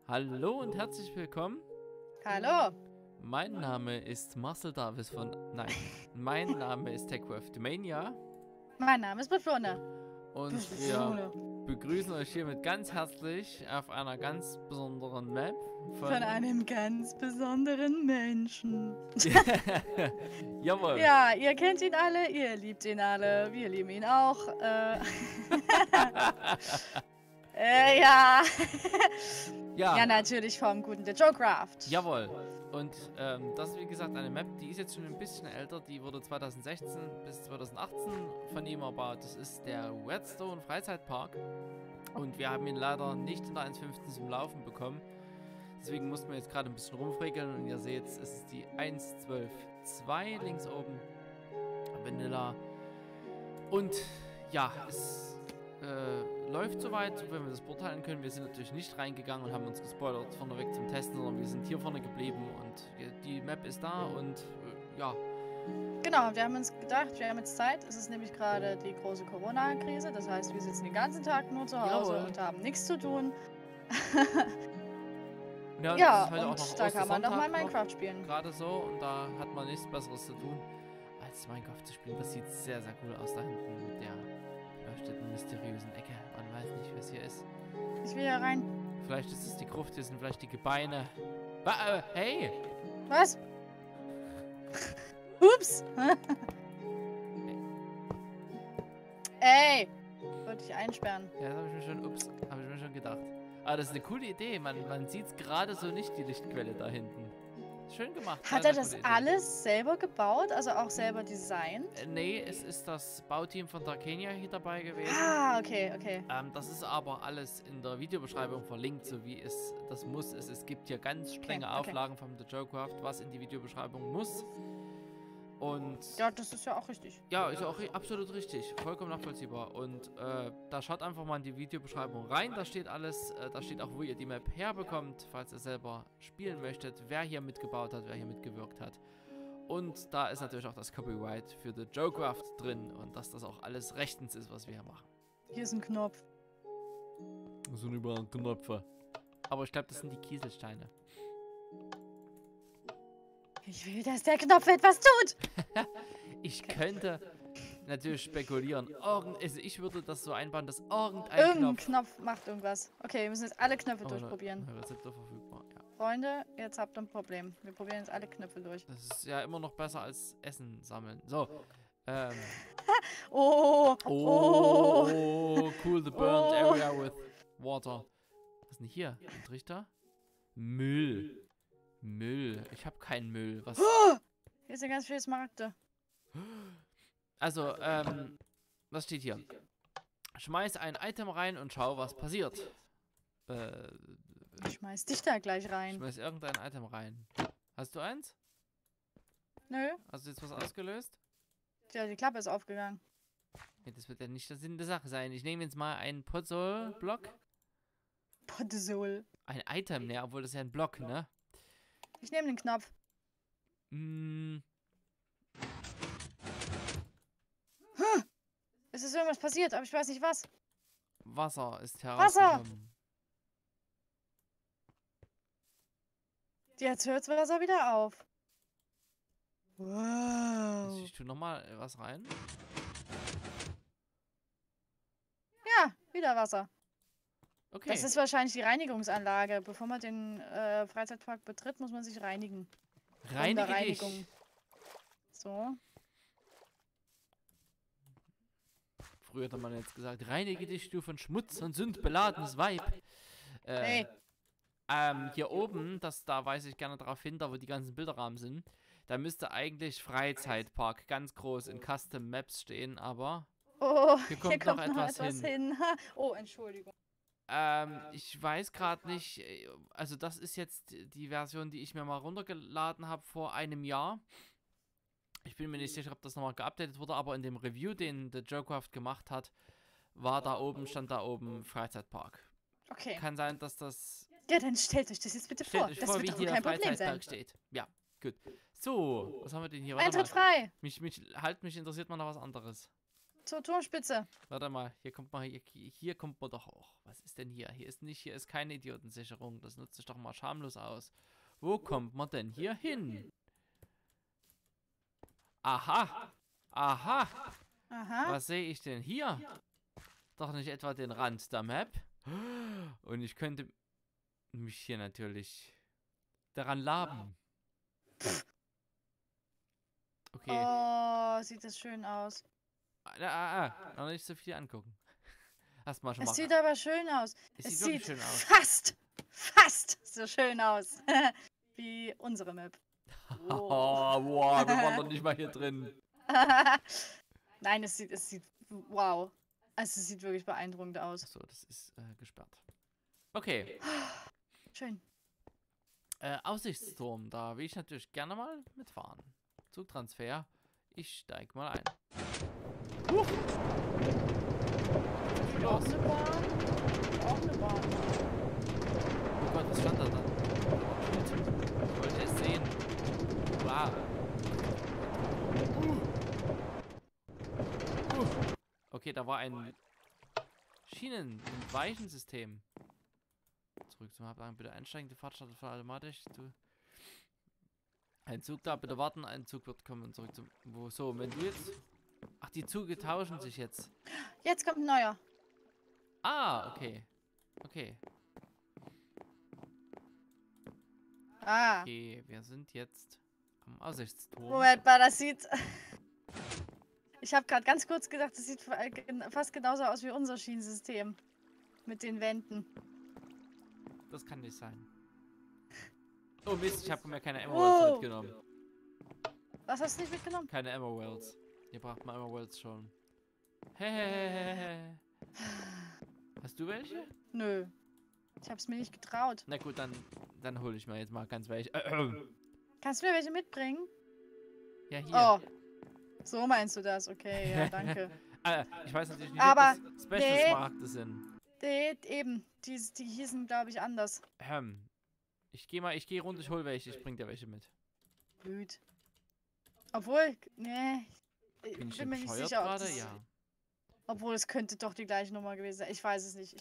Hallo und herzlich willkommen. Hallo. Mein Name ist Marcel Davis von... Nein, mein Name ist TechCraftmania Mein Name ist Bewohner. und wir begrüßen euch hiermit ganz herzlich auf einer ganz besonderen Map Von einem ganz besonderen Menschen. Jawohl. Ja, ihr kennt ihn alle, ihr liebt ihn alle, wir lieben ihn auch. Ja. Ja. Ja, natürlich vom guten The Joecraft. Jawohl. Und das ist wie gesagt eine Map, die ist jetzt schon ein bisschen älter. Die wurde 2016 bis 2018 von ihm erbaut. Das ist der Redstone Freizeitpark. Und wir haben ihn leider nicht in der 1.15 zum Laufen bekommen. Deswegen mussten wir jetzt gerade ein bisschen rumfrickeln. Und ihr seht, es ist die 1.12.2 links oben. Vanilla. Und ja, es läuft soweit, wenn wir das beurteilen können. Wir sind natürlich nicht reingegangen und haben uns gespoilert vorneweg zum Testen, sondern wir sind hier vorne geblieben und die Map ist da und ja. Genau, wir haben uns gedacht, wir haben jetzt Zeit. Es ist nämlich gerade die große Corona-Krise. Das heißt, wir sitzen den ganzen Tag nur zu Hause Jawohl. und haben nichts zu tun. Ja, Und da kann man doch mal Minecraft spielen. Gerade so und da hat man nichts Besseres zu tun, als Minecraft zu spielen. Das sieht sehr, sehr cool aus da hinten mit der leuchtenden, mysteriösen Ecke. Man weiß nicht, was hier ist. Ich will hier rein. Vielleicht ist es die Gruft, hier sind vielleicht die Gebeine. Hey! Was? Ups! Ey! Wollte ich einsperren. Ja, das habe ich mir schon gedacht. Aber das ist eine coole Idee. Man sieht es gerade so nicht, die Lichtquelle da hinten. Schön gemacht. Hat er das alles selber gebaut? Also auch selber designt? Nee, es ist das Bauteam von Darkenia hier dabei gewesen. Ah, okay, okay. Das ist aber alles in der Videobeschreibung verlinkt, so wie es das muss. Es gibt hier ganz strenge Auflagen vom The Joecraft, was in die Videobeschreibung muss. Und ja, das ist ja auch richtig. Ja, ist auch absolut richtig. Vollkommen nachvollziehbar. Und da schaut einfach mal in die Videobeschreibung rein. Da steht alles. Da steht auch, wo ihr die Map herbekommt, falls ihr selber spielen möchtet. Wer hier mitgebaut hat, wer hier mitgewirkt hat. Und da ist natürlich auch das Copyright für The Joecraft drin. Und dass das auch alles rechtens ist, was wir hier machen. Hier ist ein Knopf. Das sind überall Knöpfe. Aber ich glaube, das sind die Kieselsteine. Ich will, dass der Knopf etwas tut. Ich könnte natürlich spekulieren. Also ich würde das so einbauen, dass irgendein Knopf macht irgendwas. Okay, wir müssen jetzt alle Knöpfe durchprobieren. Rezepte verfügbar, ja. Freunde, jetzt habt ihr ein Problem. Wir probieren jetzt alle Knöpfe durch. Das ist ja immer noch besser als Essen sammeln. So. Oh, cool, the burned area with water. Was ist denn hier? Ein Trichter? Müll. Ich habe keinen Müll. Was? Hier sind ganz viele Smaragde. Also, was steht hier? Schmeiß ein Item rein und schau, was passiert. Ich schmeiß dich da gleich rein. Schmeiß irgendein Item rein. Hast du eins? Nö. Hast du jetzt was ausgelöst? Ja, die Klappe ist aufgegangen. Ja, das wird ja nicht der Sinn der Sache sein. Ich nehme jetzt mal einen Puzzle-Block. Puzzle. Ein Item, ne? Obwohl das ist ja ein Block, ne? Ich nehme den Knopf. Es ist irgendwas passiert, aber ich weiß nicht was. Wasser ist herausgekommen. Jetzt hört das Wasser wieder auf. Wow. Ich tue nochmal was rein. Ja, wieder Wasser. Okay. Das ist wahrscheinlich die Reinigungsanlage. Bevor man den Freizeitpark betritt, muss man sich reinigen. Reinige Reinigung. Dich. So. Früher hätte man jetzt gesagt, reinige dich, du von Schmutz und Sünd beladenes Weib. Hey. Hier oben, da weise ich gerne darauf hin, da wo die ganzen Bilderrahmen sind, da müsste eigentlich Freizeitpark ganz groß in Custom Maps stehen, aber hier kommt noch etwas hin. Oh, Entschuldigung. Ich weiß gerade nicht, also das ist jetzt die Version, die ich mir mal runtergeladen habe vor einem Jahr. Ich bin mir nicht sicher, ob das nochmal geupdatet wurde, aber in dem Review, den The Joecraft gemacht hat, stand da oben Freizeitpark. Okay. Kann sein, dass das... Ja, dann stellt euch das jetzt bitte vor. Das wird doch kein Problem sein. Steht. Ja, gut. So, was haben wir denn hier? Eintritt frei. Mich interessiert mal noch was anderes. zur Turmspitze. Warte mal, hier kommt man doch auch. Was ist denn hier? Hier ist keine Idiotensicherung. Das nutzt sich doch mal schamlos aus. Wo kommt man denn hier hin? Aha. Aha. Aha. Was sehe ich denn hier? Doch nicht etwa den Rand der Map? Und ich könnte mich hier natürlich daran laben. Okay. Oh, sieht das schön aus. Noch nicht so viel angucken. Erstmal schon mal. Es sieht aber schön aus. Es sieht wirklich schön aus. fast so schön aus. Wie unsere Map. Oh, boah, wir waren doch nicht mal hier drin. Nein, es sieht, wow. Also es sieht wirklich beeindruckend aus. So, das ist gesperrt. Okay. Schön. Aussichtsturm, da will ich natürlich gerne mal mitfahren. Zugtransfer. Ich steig mal ein. Auch eine Bahn. Auch eine Bahn. Oh Gott, was stand da dann? Ich wollte es sehen. Wow. Okay, da war ein Schienen- und Weichensystem. Zurück zum Hauptwagen, bitte einsteigen, die Fahrt startet voll automatisch. Ein Zug da, bitte warten, ein Zug wird kommen und zurück zum... Wo, so, wenn du jetzt... Ach, die Züge tauschen sich jetzt. Jetzt kommt ein neuer. Ah, okay. Okay. Ah. Okay, wir sind jetzt am Aussichtsturm. Moment mal, das sieht... Ich habe gerade ganz kurz gedacht, das sieht fast genauso aus wie unser Schienensystem. Mit den Wänden. Das kann nicht sein. Oh Mist, ich habe mir keine Emeralds mitgenommen. Was hast du nicht mitgenommen? Keine Emeralds. Ihr braucht mal Emeralds schon. Hehehehe. Hast du welche? Nö. Ich hab's mir nicht getraut. Na gut, dann hole ich mir jetzt mal ganz welche. Kannst du mir welche mitbringen? Ja, hier. Oh. So meinst du das? Okay, ja, danke. Ich weiß natürlich nicht, Aber ob das Special-Smaragde sind. Eben. Die hießen, glaube ich, anders. Ich gehe runter, ich hole welche. Ich bring dir welche mit. Gut. Obwohl, nee. Bin ich bin mir nicht bescheuert sicher, ob gerade? das, Ja. obwohl es könnte doch die gleiche Nummer gewesen sein. Ich weiß es nicht.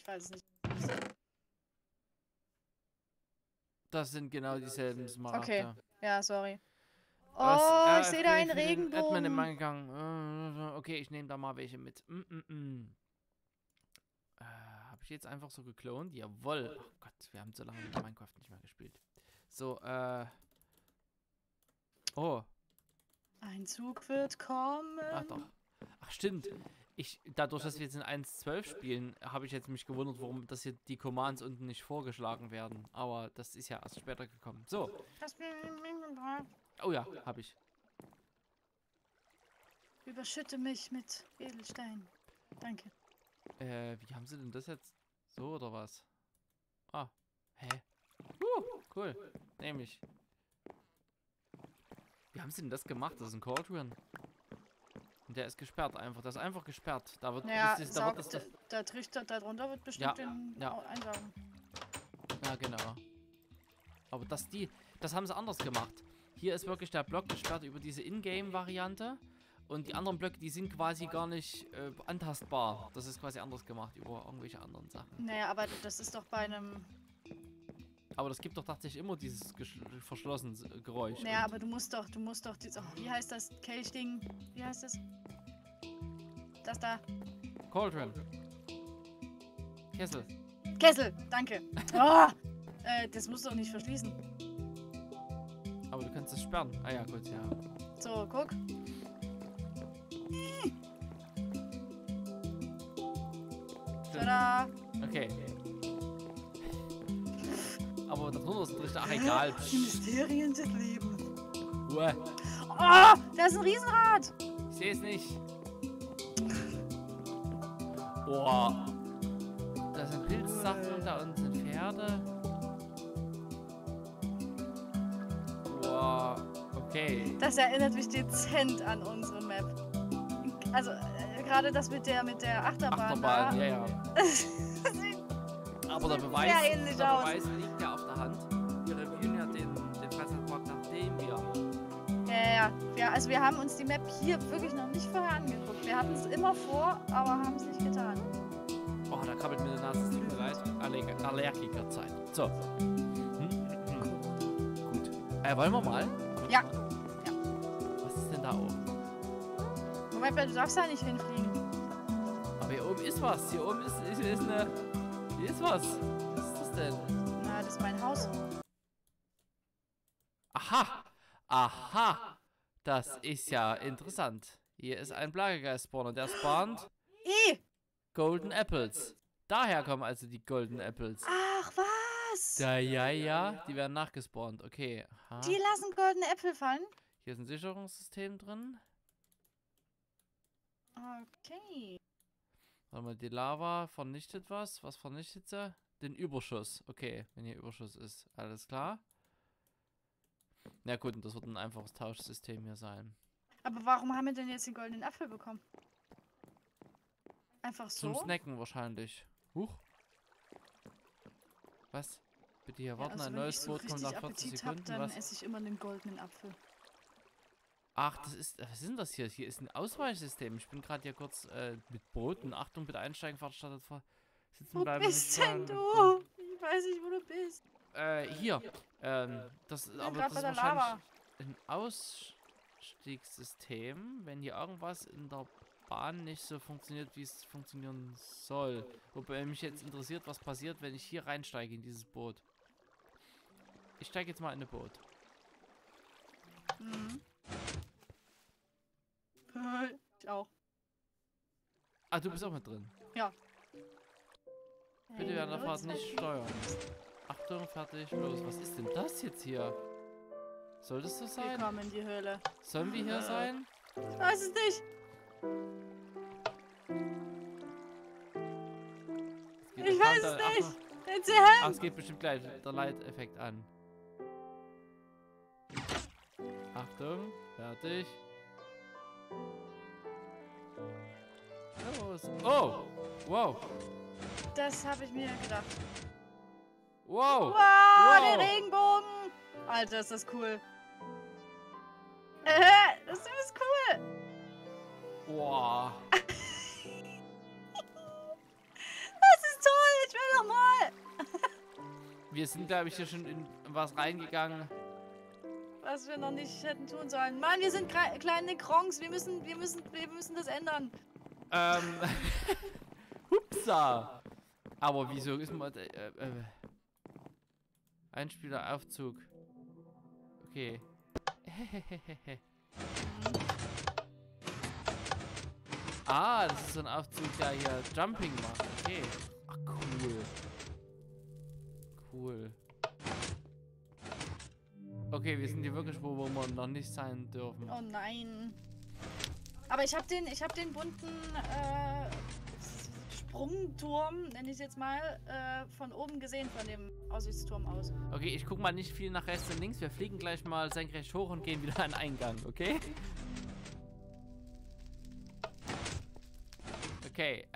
Das sind genau dieselben Smaragde. Okay. Ja, sorry. Oh, Was? ich sehe da einen Admin im Regenbogen. Eingang. Okay, ich nehme da mal welche mit. Habe ich jetzt einfach so geklont? Jawohl. Oh Gott, wir haben so lange mit Minecraft nicht mehr gespielt. So, oh. Ein Zug wird kommen. Ach doch. Ach stimmt. Dadurch, dass wir jetzt in 1.12 spielen, habe ich jetzt mich gewundert, warum das hier die Commands unten nicht vorgeschlagen werden. Aber das ist ja erst später gekommen. So. Oh ja, habe ich. Überschütte mich mit Edelstein. Danke. Wie haben sie denn das jetzt? So oder was? Ah. Hä? Cool. Nämlich. Wie haben sie denn das gemacht? Das ist ein Cauldron. Und der ist gesperrt einfach. Das ist einfach gesperrt. Da wird Naja, das Trichter darunter wird bestimmt einsaugen. Ja, genau. Aber das haben sie anders gemacht. Hier ist wirklich der Block gesperrt über diese Ingame-Variante. Und die anderen Blöcke, die sind quasi gar nicht antastbar. Das ist quasi anders gemacht über irgendwelche anderen Sachen. Naja, aber das ist doch bei einem... Aber das gibt doch tatsächlich immer dieses verschlossene Geräusch. Naja, aber du musst doch dieses... Oh, wie heißt das Kelchding? Wie heißt das? Das da. Cauldron. Kessel, danke. Oh, das musst du doch nicht verschließen. Aber du kannst es sperren. Ah ja, gut, ja. So, guck. Tada! Okay. Aber darunter ist ein Trichter. Ach, egal. Die Mysterien des Lebens. Uah. Oh, da ist ein Riesenrad. Ich sehe es nicht. Boah. Da sind Pilzsachen, da unten sind Pferde. Boah. Okay. Das erinnert mich dezent an unsere Map. Also, gerade das mit der Achterbahn. Achterbahn, ja. Aber der Beweis liegt ja auf der Hand. Wir reviewen ja den Freizeitpark, nachdem wir... Ja. Also wir haben uns die Map hier wirklich noch nicht vorher angeguckt. Wir hatten es immer vor, aber haben es nicht getan. Oh, da krabbelt mir der Nase, es tut mir leid. Allergikerzeit. So. Gut. Wollen wir mal? Ja. Was ist denn da oben? Moment, du darfst da nicht hinfliegen. Aber hier oben ist was. Hier oben ist eine... Hier ist was. Was ist das denn? Na, das ist mein Haus. Aha. Aha. Das ist ja interessant. Hier ist ein Plagegeist-Spawner. Der spawnt Golden Apples. Daher kommen also die Golden Apples. Ach, was? Ja. Die werden nachgespawnt. Okay. Aha. Die lassen goldene Äpfel fallen? Hier ist ein Sicherungssystem drin. Okay. Warte mal, die Lava vernichtet was. Was vernichtet sie? Den Überschuss. Okay, wenn hier Überschuss ist. Alles klar. Na gut, und das wird ein einfaches Tauschsystem hier sein. Aber warum haben wir denn jetzt den goldenen Apfel bekommen? Einfach so? Zum Snacken wahrscheinlich. Huch. Was? Bitte hier warten, ein neues Boot kommt nach 40 Sekunden. Dann Was? esse ich immer einen goldenen Apfel. Ach, das ist... Was ist denn das hier? Hier ist ein Ausweichsystem. Ich bin gerade hier kurz mit Booten. Achtung, bitte einsteigen, Fahrt startet vor. Sitzen Wo bleiben. bist denn du? Ich weiß nicht, wo du bist. Hier. Das ist aber das ist wahrscheinlich ein Ausstiegssystem, wenn hier irgendwas in der Bahn nicht so funktioniert, wie es funktionieren soll. Wobei mich jetzt interessiert, was passiert, wenn ich hier reinsteige in dieses Boot. Ich steige jetzt mal in ein Boot. Mhm. Ich auch. Ah, du bist auch mit drin. Ja. Bitte während der Fahrt nicht steuern. Achtung, fertig, los. Was ist denn das jetzt hier? Soll das so sein? Willkommen in die Höhle. Sollen wir hier sein? Ich weiß es nicht. Ich weiß es nicht. Erzähl. Ach, es geht bestimmt gleich der Leiteffekt an. Achtung, fertig. Los. Oh! Wow! Das habe ich mir gedacht. Wow! Wow, der Regenbogen! Alter, ist das cool. Das ist cool. Wow! Das ist toll. Ich will noch mal. Wir sind, glaube ich, hier schon in was reingegangen. Was wir noch nicht hätten tun sollen. Mann, wir sind kleine Kronks. Wir müssen das ändern. Hupsa! Aber wieso ist man... Einspieleraufzug. Okay. Ah, das ist so ein Aufzug, der hier Jumping macht. Okay. Ach, cool. Cool. Okay, wir sind hier wirklich wo wir noch nicht sein dürfen. Oh nein. Aber ich hab den bunten Sprungturm, nenne ich es jetzt mal, von oben gesehen, von dem Aussichtsturm aus. Okay, ich guck mal nicht viel nach rechts und links. Wir fliegen gleich mal senkrecht hoch und gehen wieder an den Eingang, okay? Okay,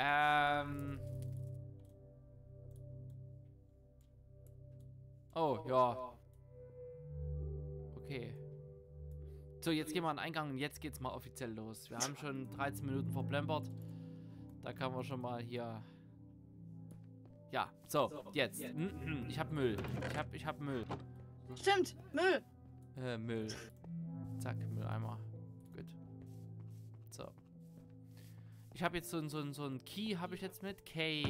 oh, ja. Okay. So, jetzt gehen wir an den Eingang und jetzt geht's mal offiziell los. Wir haben schon 13 Minuten verplempert. Da kann man schon mal hier... Ja, so, jetzt. Ich hab Müll. Ich hab Müll. Stimmt, Müll. Müll. Zack, Mülleimer. Gut. So. Ich habe jetzt so ein Key, habe ich jetzt mit. Key.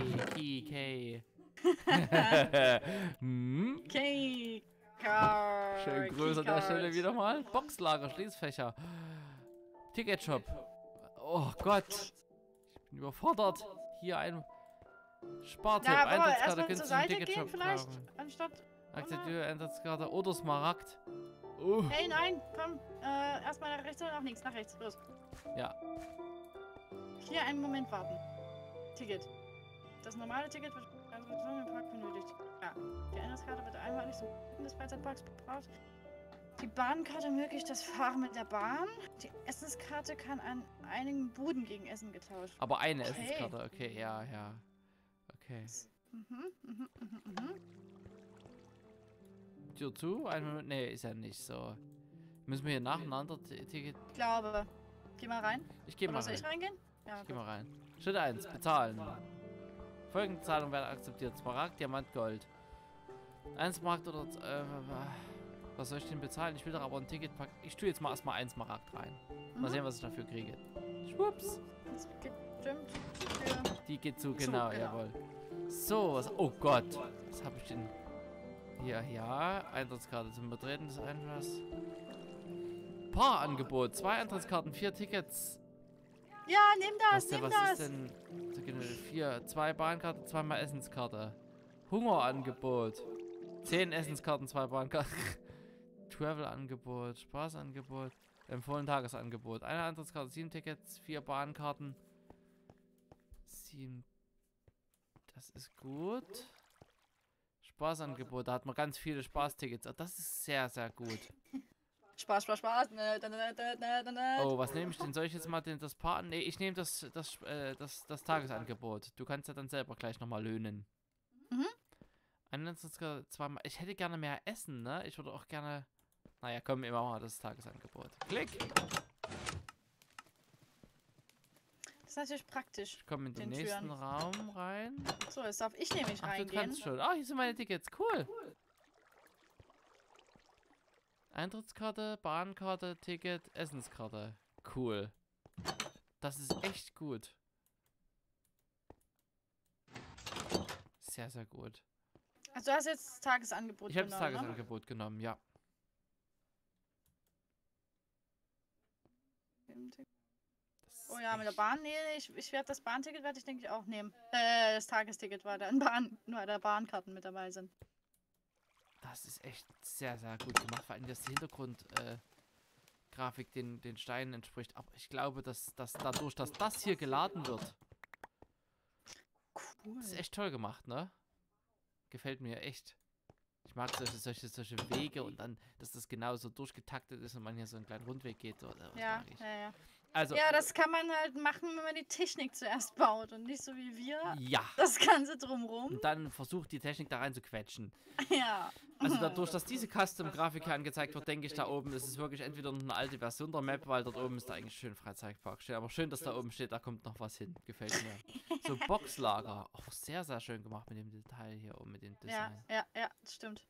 Okay. Schön größer an der Stelle wieder mal. Boxlager, Schließfächer. Ticketshop. Oh Gott. Ich bin überfordert. Hier ein Spartipp. Ja, Eintrittskarte erstmal könntest zur du ein Seite Ticketshop gehen vielleicht, kaufen. anstatt... Akzeptiere Eintrittskarte oder Smaragd. Hey, nein, komm. Erstmal nach rechts oder nach links? Nach rechts, los. Ja. Hier einen Moment warten. Ticket. Das normale Ticket wird also im Park benötigt. Ja. Die Eintrittskarte wird einmalig zum des Freizeitparks gebraucht. Die Bahnkarte ermöglicht das Fahren mit der Bahn. Die Essenskarte kann an einigen Buden gegen Essen getauscht. Aber eine Okay. Essenskarte, okay, ja. Okay. Tür zu? Ein Moment. Nee, ist ja nicht so. Müssen wir hier nacheinander Ticket. Ich glaube. Geh mal rein. Ich gehe mal Oder soll rein. ich reingehen? Ja, Ich gehe gut. mal rein. Schritt 1. Bezahlen. Folgende Zahlungen werden akzeptiert. Smaragd, Diamant, Gold. 1 Smaragd oder... was soll ich denn bezahlen? Ich will doch aber ein Ticket packen. Ich tue jetzt mal erstmal 1 Smaragd rein. Mal sehen, was ich dafür kriege. Schwupps. Das gibt bestimmt für... Die geht zu, Zu, genau, genau. jawohl. So, was... Oh Gott. Was habe ich denn... Hier, ja. Eintrittskarte zum Betreten des Einlass. Paarangebot. 2 Eintrittskarten, 4 Tickets. Ja, nimm das, nimm Was das. ist denn... 4, 2 Bahnkarten, 2 mal Essenskarte. Hungerangebot. 10 Essenskarten, 2 Bahnkarten. Travel-Angebot, Spaßangebot. Empfohlen Tagesangebot. Eine Eintrittskarte, 7 Tickets, 4 Bahnkarten. 7. Das ist gut. Spaßangebot, da hat man ganz viele Spaßtickets. Oh, das ist sehr, sehr gut. Spaß. Oh, was nehme ich denn? Soll ich jetzt mal das Paar... Nee, ich nehme das Tagesangebot. Du kannst ja dann selber gleich nochmal löhnen. Mhm. Zweimal. Ich hätte gerne mehr Essen, ne? Ich würde auch gerne... Naja, komm, immer mal das Tagesangebot. Klick! Das ist natürlich praktisch. Ich komme in den Den nächsten Türen. Raum rein. So, jetzt darf ich nämlich Ach, du reingehen. kannst schon. Ah, hier sind meine Tickets. Cool. Eintrittskarte, Bahnkarte, Ticket, Essenskarte. Cool. Das ist echt gut. Sehr, sehr gut. Also du hast jetzt das Tagesangebot Ich habe das genommen, ne? Tagesangebot genommen, ja. Das Oh ist ja, mit der echt- Bahn, nee, ich werde das Bahnticket, werde ich denke ich auch nehmen. Das Tagesticket war da in nur der Bahnkarten mit dabei sind. Das ist echt sehr, sehr gut gemacht. Vor allem, dass die Hintergrundgrafik den Steinen entspricht. Aber ich glaube, dass dadurch, dass das hier geladen wird, Cool. das ist echt toll gemacht, ne? Gefällt mir echt. Ich mag solche Wege und dann, dass das genauso durchgetaktet ist und man hier so einen kleinen Rundweg geht. Oder, was Ja, mag ich. ja. Also, Ja, das kann man halt machen, wenn man die Technik zuerst baut und nicht so wie wir ja. das Ganze drumrum. Und dann versucht die Technik da rein zu quetschen. Ja. Also dadurch, dass diese Custom-Grafik hier angezeigt wird, denke ich, da oben ist es wirklich entweder noch eine alte Version der Map, weil dort oben ist da eigentlich schön Freizeitpark stehen. Aber schön, dass da oben steht, da kommt noch was hin. Gefällt mir. So Boxlager. Auch sehr, sehr schön gemacht mit dem Detail hier oben, mit dem Ja, Design. ja, das stimmt.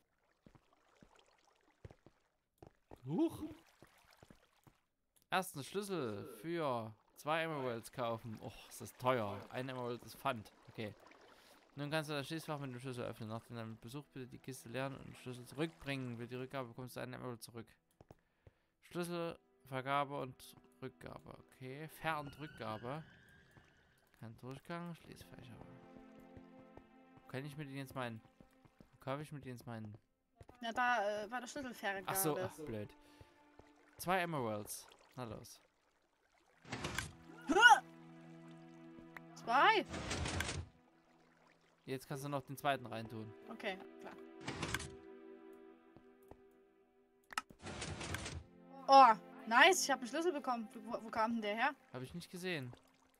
Huch. Ersten Schlüssel für 2 Emeralds kaufen. Och, ist das teuer. 1 Emerald ist Pfand. Okay. Nun kannst du das Schließfach mit dem Schlüssel öffnen. Nach deinem Besuch bitte die Kiste leeren und den Schlüssel zurückbringen. Für die Rückgabe bekommst du einen Emerald zurück. Schlüssel, Vergabe und Rückgabe. Okay. Ver- und Rückgabe. Kein Durchgang. Schließfächer. Kann ich mit ihnen jetzt meinen... Kaufe ich mit ihnen jetzt meinen... Ja, da war der Schlüsselvergabe. Ach so, ach, blöd. 2 Emeralds. Na los. 2? Jetzt kannst du noch den zweiten reintun. Okay, klar. Oh, nice, ich habe einen Schlüssel bekommen. Wo kam denn der her? Habe ich nicht gesehen.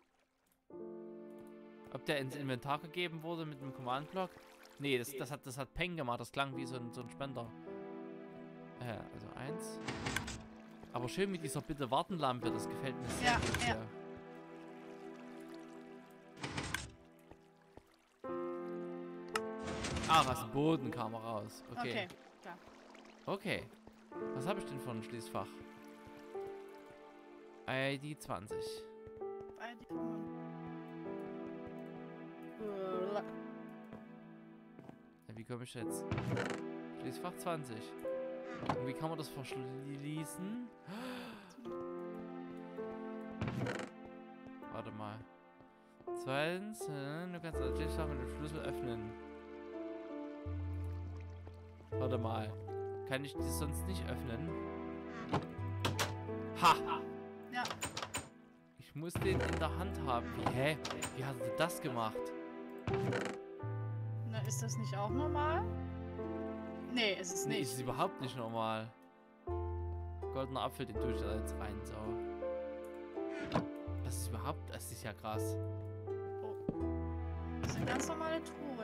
Ob der ins Inventar gegeben wurde mit dem Command-Block? Nee, das hat Peng gemacht. Das klang wie so ein Spender. Also 1. Aber schön mit dieser Bitte-Warten-Lampe. Das gefällt mir sehr Ja, gut. ja. Hier. Ach, aus dem Boden kam er raus. Okay. Okay, klar. Okay. Was habe ich denn für ein Schließfach? ID 20. Bei die Ja, wie komme ich jetzt? Schließfach 20. Und wie kann man das verschließen? Warte mal. Zweitens, du kannst das Schließfach mit dem Schlüssel öffnen. Warte mal. Kann ich das sonst nicht öffnen? Ha! Ja. Ich muss den in der Hand haben. Hä? Wie hast du das gemacht? Na, ist das nicht auch normal? Nee, ist es Nee, nicht. ist es überhaupt nicht normal. Goldener Apfel, den tue ich da jetzt rein. So. Das ist ja krass. Das sind ganz normale Truhen.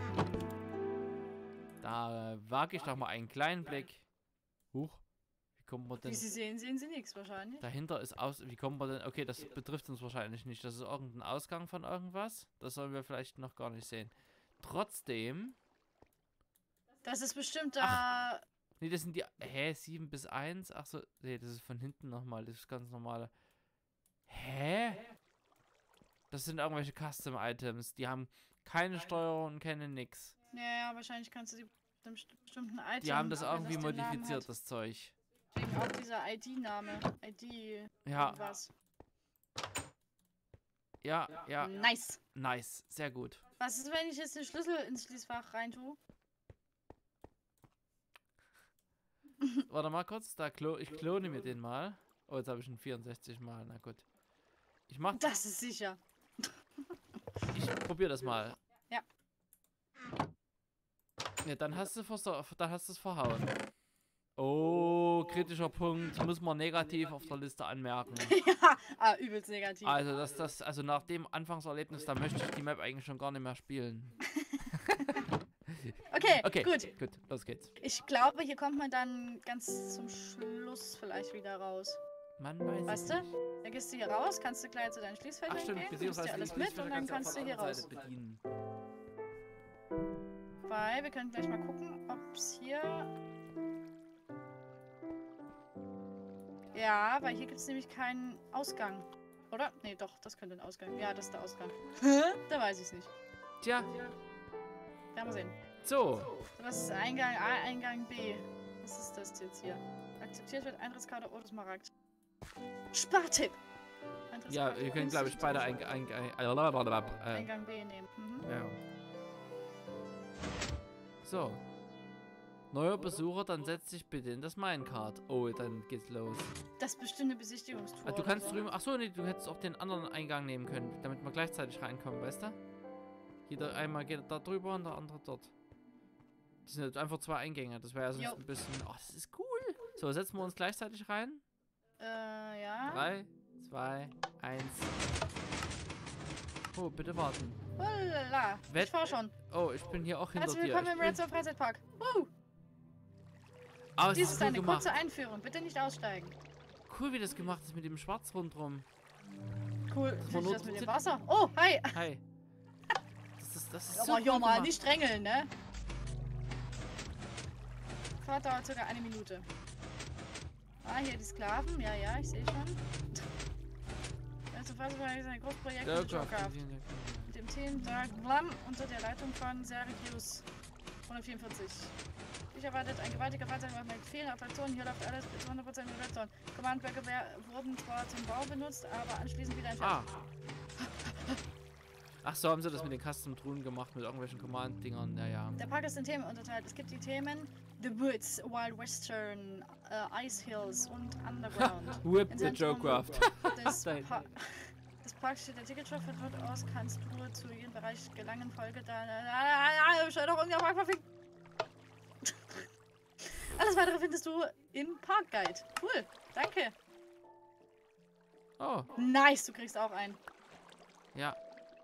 Da wage ich doch mal einen kleinen Blick. Huch. kommt man Wie denn? Sie sehen, sehen Sie nichts wahrscheinlich. Dahinter ist aus. Wie kommt man denn? Okay, das betrifft uns wahrscheinlich nicht. Das ist irgendein Ausgang von irgendwas. Das sollen wir vielleicht noch gar nicht sehen. Trotzdem. Das ist bestimmt da. Nee, das sind die. Hä? 7 bis 1? Ach so. Nee, das ist von hinten nochmal. Das ist ganz normale. Hä? Das sind irgendwelche Custom-Items. Die haben keine Steuerung und keine nix. Ja, wahrscheinlich kannst du die bestimmten Items. Die haben das auch wenn irgendwie den Namen modifiziert, hat. das Zeug. Deswegen auch dieser ID-Name. ID. Ja. Was? Ja, ja. Nice. Nice. Sehr gut. Was ist, wenn ich jetzt den Schlüssel ins Schließfach rein tue? Warte mal kurz. Ich klone mir den mal. Oh, jetzt habe ich ihn 64 Mal. Na gut. Das ist sicher. Ich probiere das mal. Ja. Ja, dann hast du es verhauen. Oh, kritischer Punkt. Muss man negativ auf der Liste anmerken. Ja, übelst negativ. Also also nach dem Anfangserlebnis, da möchte ich die Map eigentlich schon gar nicht mehr spielen. Okay, gut. Gut, los geht's. Ich glaube, hier kommt man dann ganz zum Schluss vielleicht wieder raus. Man weiß Weißt es du? nicht. Dann gehst du hier raus, kannst du gleich zu deinen Schließfächern Ach stimmt, gehen, nimmst dir alles mit und dann kannst du hier raus. Bedienen. Weil wir können gleich mal gucken, ob es hier... Ja, weil hier gibt es nämlich keinen Ausgang. Oder? Nee, doch, das könnte ein Ausgang. Ja, das ist der Ausgang. Da weiß ich es nicht. Tja, Werden wir sehen. so. Was ist Eingang A, Eingang B? Was ist das jetzt hier? Akzeptiert wird Eintrittskarte oder Smaragd. Spartipp! Ja, wir können glaube ich beide Eingang B nehmen. Mhm. ja. So. Neuer Besucher, dann setz dich bitte in das Minecart. Oh, dann geht's los. Das ist bestimmt eine Besichtigungstour. Ah, du oder kannst so. drüben. Achso, nee, du hättest auch den anderen Eingang nehmen können, damit wir gleichzeitig reinkommen, weißt du? Jeder einmal geht da drüber und der andere dort. Das sind jetzt einfach 2 Eingänge. Das wäre ja sonst Jo. ein bisschen. Oh, das ist cool. So, setzen wir uns gleichzeitig rein. Ja. 3, 2, 1. Oh, bitte warten. Hollala. Ich fahr schon. Oh, ich bin hier auch hinter Herzlich dir. willkommen Ich im bin- Redstone Freizeitpark. Ah, es Dies ist ist cool eine gemacht. kurze Einführung. Bitte nicht aussteigen. Cool, wie das gemacht ist mit dem Schwarz rundrum. Cool. Das Wie war ist nur das mit zu- dem Wasser? Oh, hi. Hi. Das ist so Aber hier cool mal gemacht. nicht drängeln, ne? Fahrt dauert circa 1 Minute. Ah, hier die Sklaven. Ja, ja, ich sehe schon. Also, falls wir ein Großprojekt mit Joker. Mit dem Team Dark Blum unter der Leitung von Syracuse 144. Ich erwartet ein gewaltiger Fahrzeug mit vielen Attraktionen. Hier läuft alles bis 100% in Redstone. Command-Blöcke wurden zwar zum Bau benutzt, aber anschließend wieder entfernt. Ach so, haben sie das mit den Custom-Truhen gemacht, mit irgendwelchen Command-Dingern, ja. Der Park ist in Themen unterteilt. Es gibt die Themen The Woods, Wild Western, Ice Hills und Underground. Whip Im the Zentrum Joecraft. des, Nein. des Parks steht der Ticketshop. Von dort aus kannst du zu jedem Bereich gelangen. Folge deiner Steuerung der Park verfügt. Alles weitere findest du im Parkguide. Cool, danke. Oh, Nice, du kriegst auch einen. ja.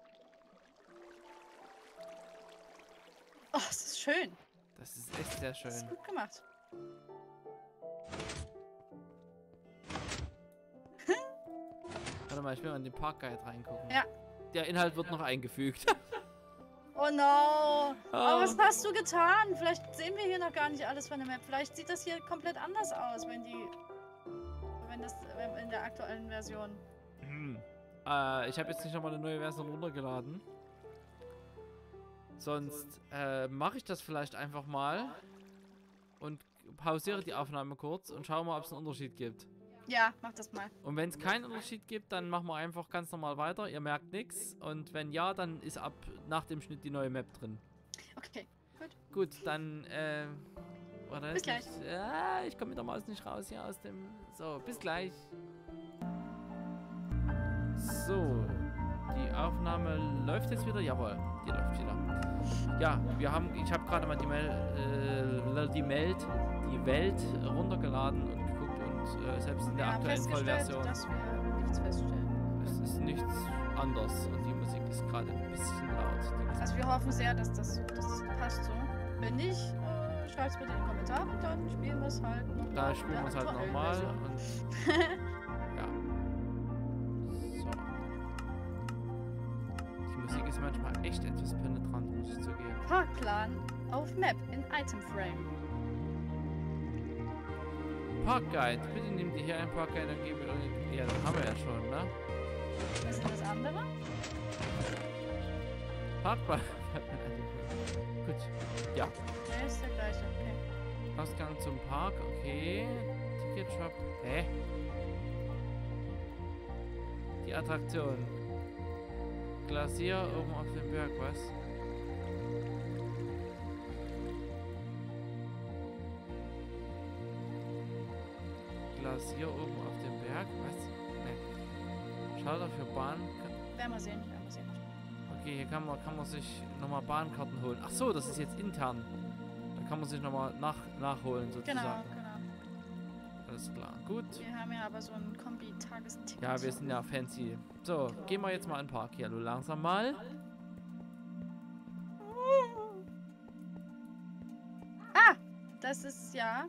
Oh, das ist schön. Das ist echt sehr Das ist schön. gut gemacht. Warte mal, ich will mal in den Parkguide reingucken. Ja. Der Inhalt wird noch eingefügt. Oh no. Aber Oh. was hast du getan? Vielleicht sehen wir hier noch gar nicht alles von der Map. Vielleicht sieht das hier komplett anders aus, wenn in der aktuellen Version. Ich habe jetzt nicht nochmal eine neue Version runtergeladen. Sonst mache ich das vielleicht einfach mal und pausiere die Aufnahme kurz und schaue mal, ob es einen Unterschied gibt. Ja, mach das mal. Und wenn es keinen Unterschied gibt, dann machen wir einfach ganz normal weiter. Ihr merkt nichts. Und wenn ja, dann ist ab nach dem Schnitt die neue Map drin. Okay, gut. Gut, dann warte, Bis gleich. Ich komme mit der Maus nicht raus hier aus dem... So, bis gleich. So, die Aufnahme läuft jetzt wieder. Jawohl, die läuft wieder. Ja, ich habe gerade mal die Welt runtergeladen und geguckt und selbst in der Wir haben aktuellen festgestellt, Vollversion dass wir nichts feststellen. es ist nichts anders und die Musik ist gerade ein bisschen laut. Also wir hoffen sehr, dass das passt so. Wenn nicht, schreibt es bitte in den Kommentaren und dann spielen wir es halt nochmal. Da spielen wir es halt nochmal. Und ja. So. Die Musik ist manchmal echt etwas penetrant, muss ich zugeben. Parkplan auf Map in Item Frame. Parkguide. Bitte nimm dir hier einen Parkguide, dann geben wir. Ja, den haben wir ja schon, ne? Was ist das andere? Parkplan. Gut. Ja. Der ist der gleiche, okay. Ausgang zum Park, okay. Ticketshop. Hä? Die Attraktion. Glacier oben auf dem Berg, was? Glacier oben auf dem Berg, was? Ne. Schalter für Bahn. Werden wir sehen, werden wir sehen. Okay, hier kann man sich nochmal Bahnkarten holen. Ach so, das ist jetzt intern. Da kann man sich nochmal nachholen sozusagen. Genau. Alles klar, gut. Wir haben ja aber so ein Kombi-Tagesticket. Ja, wir sind ja fancy. So, gehen wir jetzt mal in den Park. Ja, du langsam mal. Ah! Das ist ja.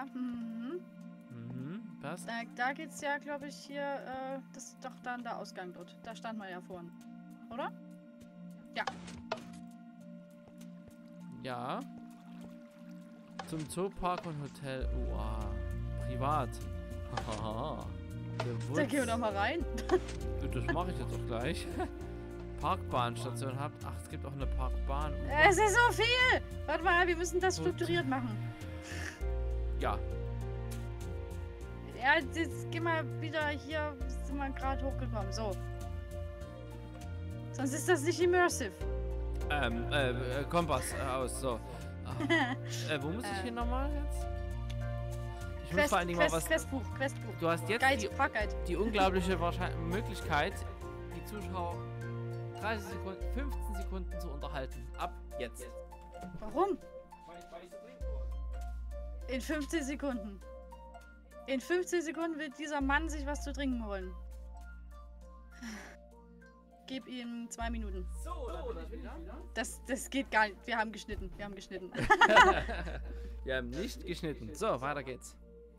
Was? Da geht's ja, glaube ich, hier. Das ist doch dann der Ausgang dort. Da stand man ja vorhin. Oder? Ja. Ja. Zum Zoopark und Hotel. Wow. Privat. Haha. Da gehen wir doch mal rein. Das mache ich jetzt auch gleich. Parkbahnstation habt. Ach, es gibt auch eine Parkbahn. Es ist so viel! Warte mal, wir müssen das strukturiert machen. Ja. Ja, jetzt gehen wir wieder hier. Sind wir gerade hochgekommen. So. Sonst ist das nicht immersive. Kompass aus. So. Wo muss ich hin nochmal jetzt? Ich muss vor allen Dingen mal was. Questbuch. Du hast jetzt die unglaubliche Möglichkeit, die Zuschauer 30 Sekunden, 15 Sekunden zu unterhalten. Ab jetzt. Warum? In 15 Sekunden. In 15 Sekunden wird dieser Mann sich was zu trinken holen. Gib ihm 2 Minuten. Das geht gar nicht. Wir haben geschnitten. Wir haben nicht geschnitten. So, weiter geht's.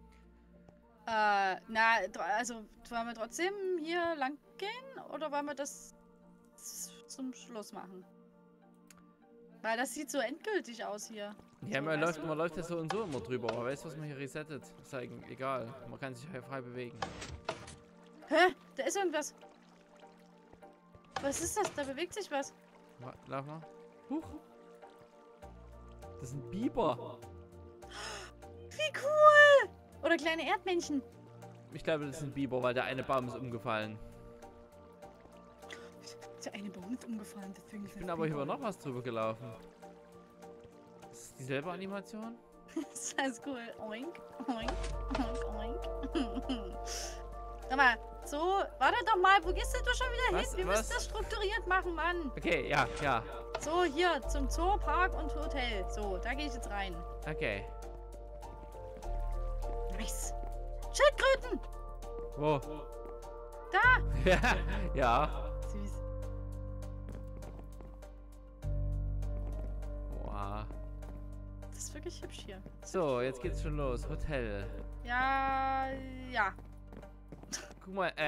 Also wollen wir trotzdem hier lang gehen oder wollen wir das zum Schluss machen? Weil das sieht so endgültig aus hier. Ja, so, man läuft ja so und so immer drüber, aber weißt du, was man hier resettet? Ist eigentlich egal. Man kann sich hier frei bewegen. Hä? Da ist irgendwas. Was ist das? Da bewegt sich was. Lauf mal. Huch. Das sind Biber. Wie cool! Oder kleine Erdmännchen. Ich glaube, das sind Biber, weil der eine Baum ist umgefallen. Der eine Baum ist umgefallen, deswegen Ich bin aber hier noch was drüber gelaufen. Ist das dieselbe Animation? Das ist alles cool. Oink, oink, oink, oink. Sag mal, so, warte doch mal, wo gehst du schon wieder hin? Wir müssen das strukturiert machen, Mann. Okay, ja. So, hier, zum Zoo, Park und Hotel. So, da gehe ich jetzt rein. Okay. Nice. Schildkröten! Wo? Da! Ja. Süß. Wow. Das ist wirklich hübsch hier. So, jetzt geht's schon los. Hotel. Ja. Guck mal,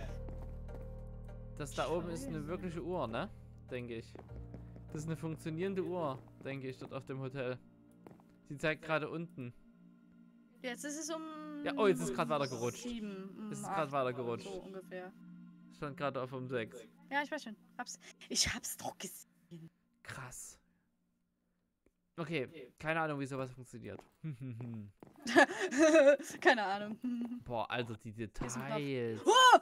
das da oben ist eine wirkliche Uhr, ne? Denke ich. Das ist eine funktionierende Uhr, denke ich, dort auf dem Hotel. Sie zeigt gerade unten. Jetzt ist es um... Ja, oh, jetzt ist gerade weiter gerutscht. 7. Es ist gerade weiter gerutscht. So ungefähr. Stand gerade auf um 6. Ja, ich weiß schon. Ich hab's doch gesehen. Krass. Okay, keine Ahnung, wie sowas funktioniert. Keine Ahnung. Boah, Alter, die Details. Oh!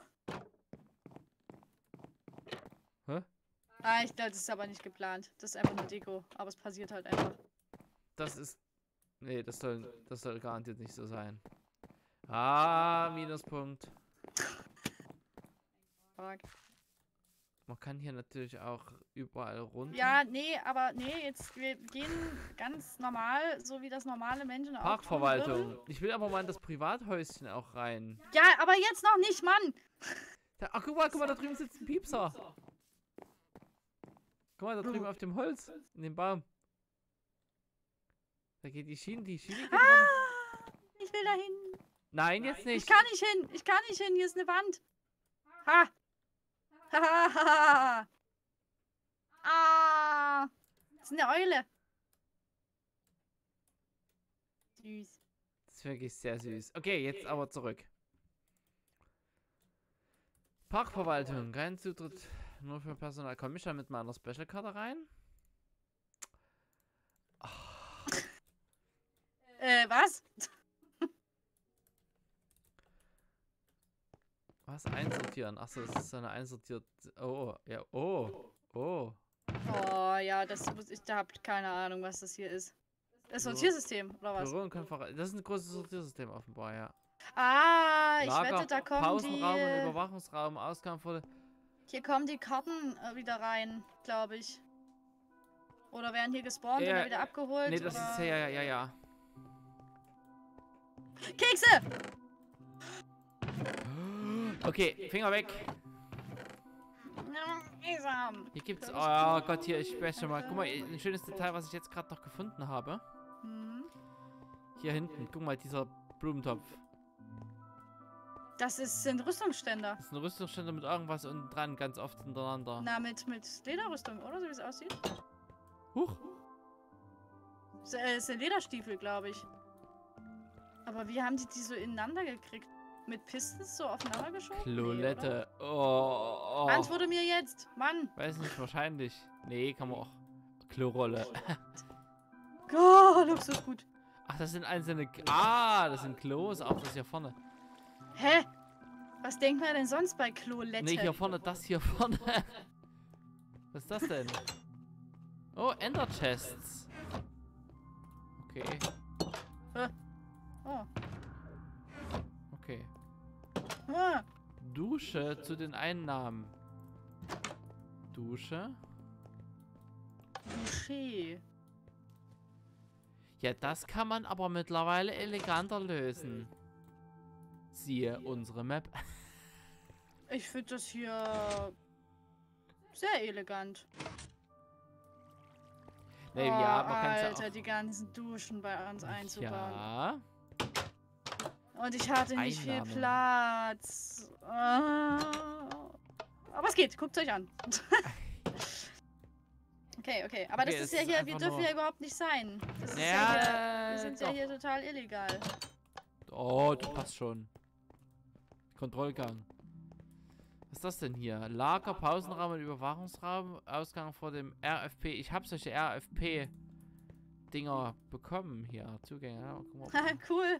Hä? Ah, ich glaube, das ist aber nicht geplant. Das ist einfach nur Deko. Aber es passiert halt einfach. Das ist... Nee, das soll garantiert nicht so sein. Ah, Minuspunkt. Fuck. Man kann hier natürlich auch überall runter. Ja, jetzt, wir gehen ganz normal, so wie das normale Menschen auch. Parkverwaltung. Ich will aber mal in das Privathäuschen auch rein. Ja, aber jetzt noch nicht, Mann! Ach, guck mal, da drüben sitzt ein Piepser. Guck mal, da drüben auf dem Holz, in dem Baum. Da geht die Schiene geht runter. Ich will da hin. Nein, jetzt nicht. Ich kann nicht hin. Ich kann nicht hin. Hier ist eine Wand. Ha. Ha, ha, ha. Ah. Das ist eine Eule. Süß. Das ist wirklich sehr süß. Okay, jetzt aber zurück. Parkverwaltung. Kein Zutritt nur für Personal. Komme ich da mit meiner Special-Karte rein? Was? Was? Einsortieren. Achso, das ist so eine einsortiert. Oh, ja. Oh. Oh. Oh ja, das muss ich. Da hab keine Ahnung, was das hier ist. Das Sortiersystem, oder was? Büro und Konferenz. Das ist ein großes Sortiersystem offenbar, ja. Ah, ich Lager, wette, da kommen Pausenraum und die. Überwachungsraum, Ausgang vor. Hier kommen die Karten wieder rein, glaube ich. Oder werden hier gespawnt und Ja, dann wieder abgeholt. Nee, das oder... ist ja. Kekse! Okay, Finger weg. Hier gibt's. Oh Gott, hier, ich weiß schon mal. Guck mal, ein schönes Detail, was ich jetzt gerade noch gefunden habe. Hm. Hier hinten, guck mal, dieser Blumentopf. Sind Rüstungsständer. Das ist ein Rüstungsständer mit irgendwas unten dran, ganz oft hintereinander. Na, mit Lederrüstung, oder? So wie es aussieht. Huch. Es sind Lederstiefel, glaube ich. Aber wie haben die so ineinander gekriegt? Mit Pistons so aufeinander geschoben? Klolette. Nee, Oh. Antworte mir jetzt, Mann. Weiß nicht, wahrscheinlich. Nee, kann man auch. Klorolle. Oh, Luxus gut. Ach, das sind einzelne. Ah, das sind Klos, auch das hier vorne. Hä? Was denkt man denn sonst bei Klolette? Nee, hier vorne, das hier vorne. Was ist das denn? Oh, Ender Chests. Okay. Oh. Okay. Ah. Dusche zu den Einnahmen. Dusche. Boucher. Ja, das kann man aber mittlerweile eleganter lösen. Siehe unsere Map. Ich finde das hier sehr elegant. Nee, ja, man kann Alter, ja die ganzen Duschen bei uns auch. einzubauen. Ja. Und ich hatte nicht viel Einnahmen. Platz. Ah. Aber es geht, guckt euch an. Okay. Aber Okay, das ist ja es ist hier, wir einfach dürfen nur- ja überhaupt nicht sein. Das ist Ja, hier, wir sind ja doch. hier total illegal. Oh, du passt schon. Kontrollgang. Was ist das denn hier? Lager, Pausenraum und Überwachungsraum. Ausgang vor dem RFP. Ich habe solche RFP-Dinger bekommen hier. Zugänge. Ja, guck mal. Cool.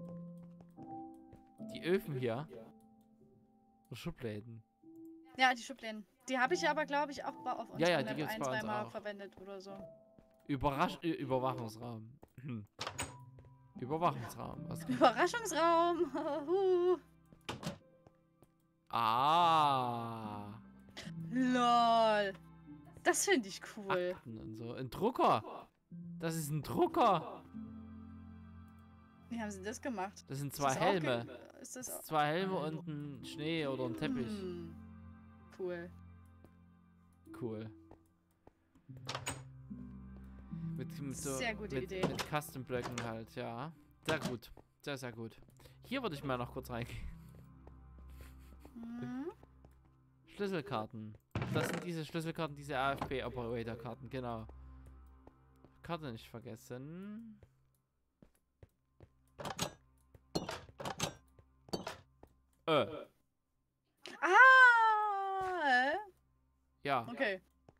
Die Öfen hier. Oder Schubläden. Ja, die Schubläden. Die habe ich aber, glaube ich, auch auf uns Ja, die gibt's bei uns zweimal auch. verwendet oder so. Überwachungsraum. Überwachungsraum. Was? Überraschungsraum. Ah. Lol. Das finde ich cool. Akten und so. Ein Drucker. Das ist ein Drucker. Wie haben sie das gemacht? Das sind Ist zwei das auch Helme. Ist das auch... Zwei Helme und ein Schnee oder ein Teppich. Cool. Cool. Mit so, Sehr gute Idee. Mit Custom-Blöcken halt, ja. Sehr gut. Sehr, sehr gut. Hier würde ich mal noch kurz reingehen. Mhm. Schlüsselkarten. Das sind diese Schlüsselkarten, diese AFP-Operator-Karten, genau. Karte nicht vergessen. Ah! Ja. Okay.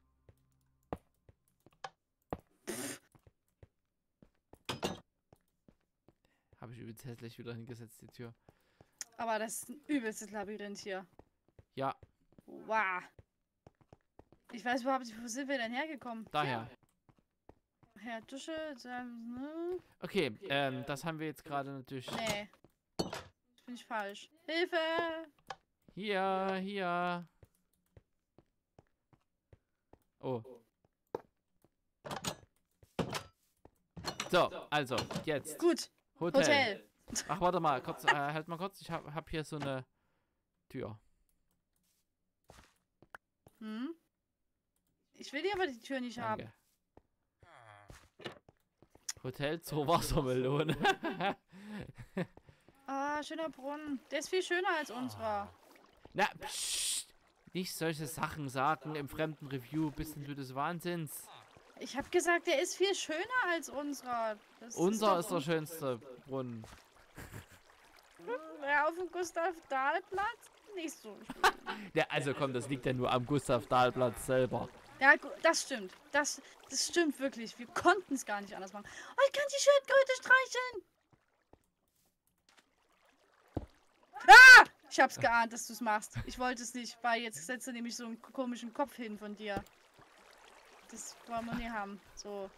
Habe ich übelst hässlich wieder hingesetzt, die Tür. Aber das ist ein übelstes Labyrinth hier. Ja, Wow. Ich weiß überhaupt nicht, wo sind wir denn hergekommen? daher. Herr Dusche, ne? Okay, das haben wir jetzt gerade natürlich. Nee. Das bin ich falsch. Hilfe! Hier. Oh. So, also, jetzt. Gut, Hotel. Hotel. Ach, warte mal, kurz, halt mal kurz. Ich hab hier so eine Tür. Ich will die aber die Tür nicht haben. Danke. Hotel zur Wassermelone. Ah, schöner Brunnen. Der ist viel schöner als unserer. Na, psst. Nicht solche Sachen sagen im fremden Review. Bisschen du des Wahnsinns. Ich habe gesagt, der ist viel schöner als unserer. Unser ist der schönste Brunnen. Ja, auf dem Gustav-Dahl-Platz nicht so schön. Ja, also komm, das liegt ja nur am Gustav-Dahl-Platz selber. Ja, das stimmt. Das stimmt wirklich. Wir konnten es gar nicht anders machen. Oh, ich kann die Schildkröte streicheln. Ah! Ich hab's geahnt, dass du es machst. Ich wollte es nicht, weil jetzt setze nämlich so einen komischen Kopf hin von dir. Das wollen wir nicht haben. So.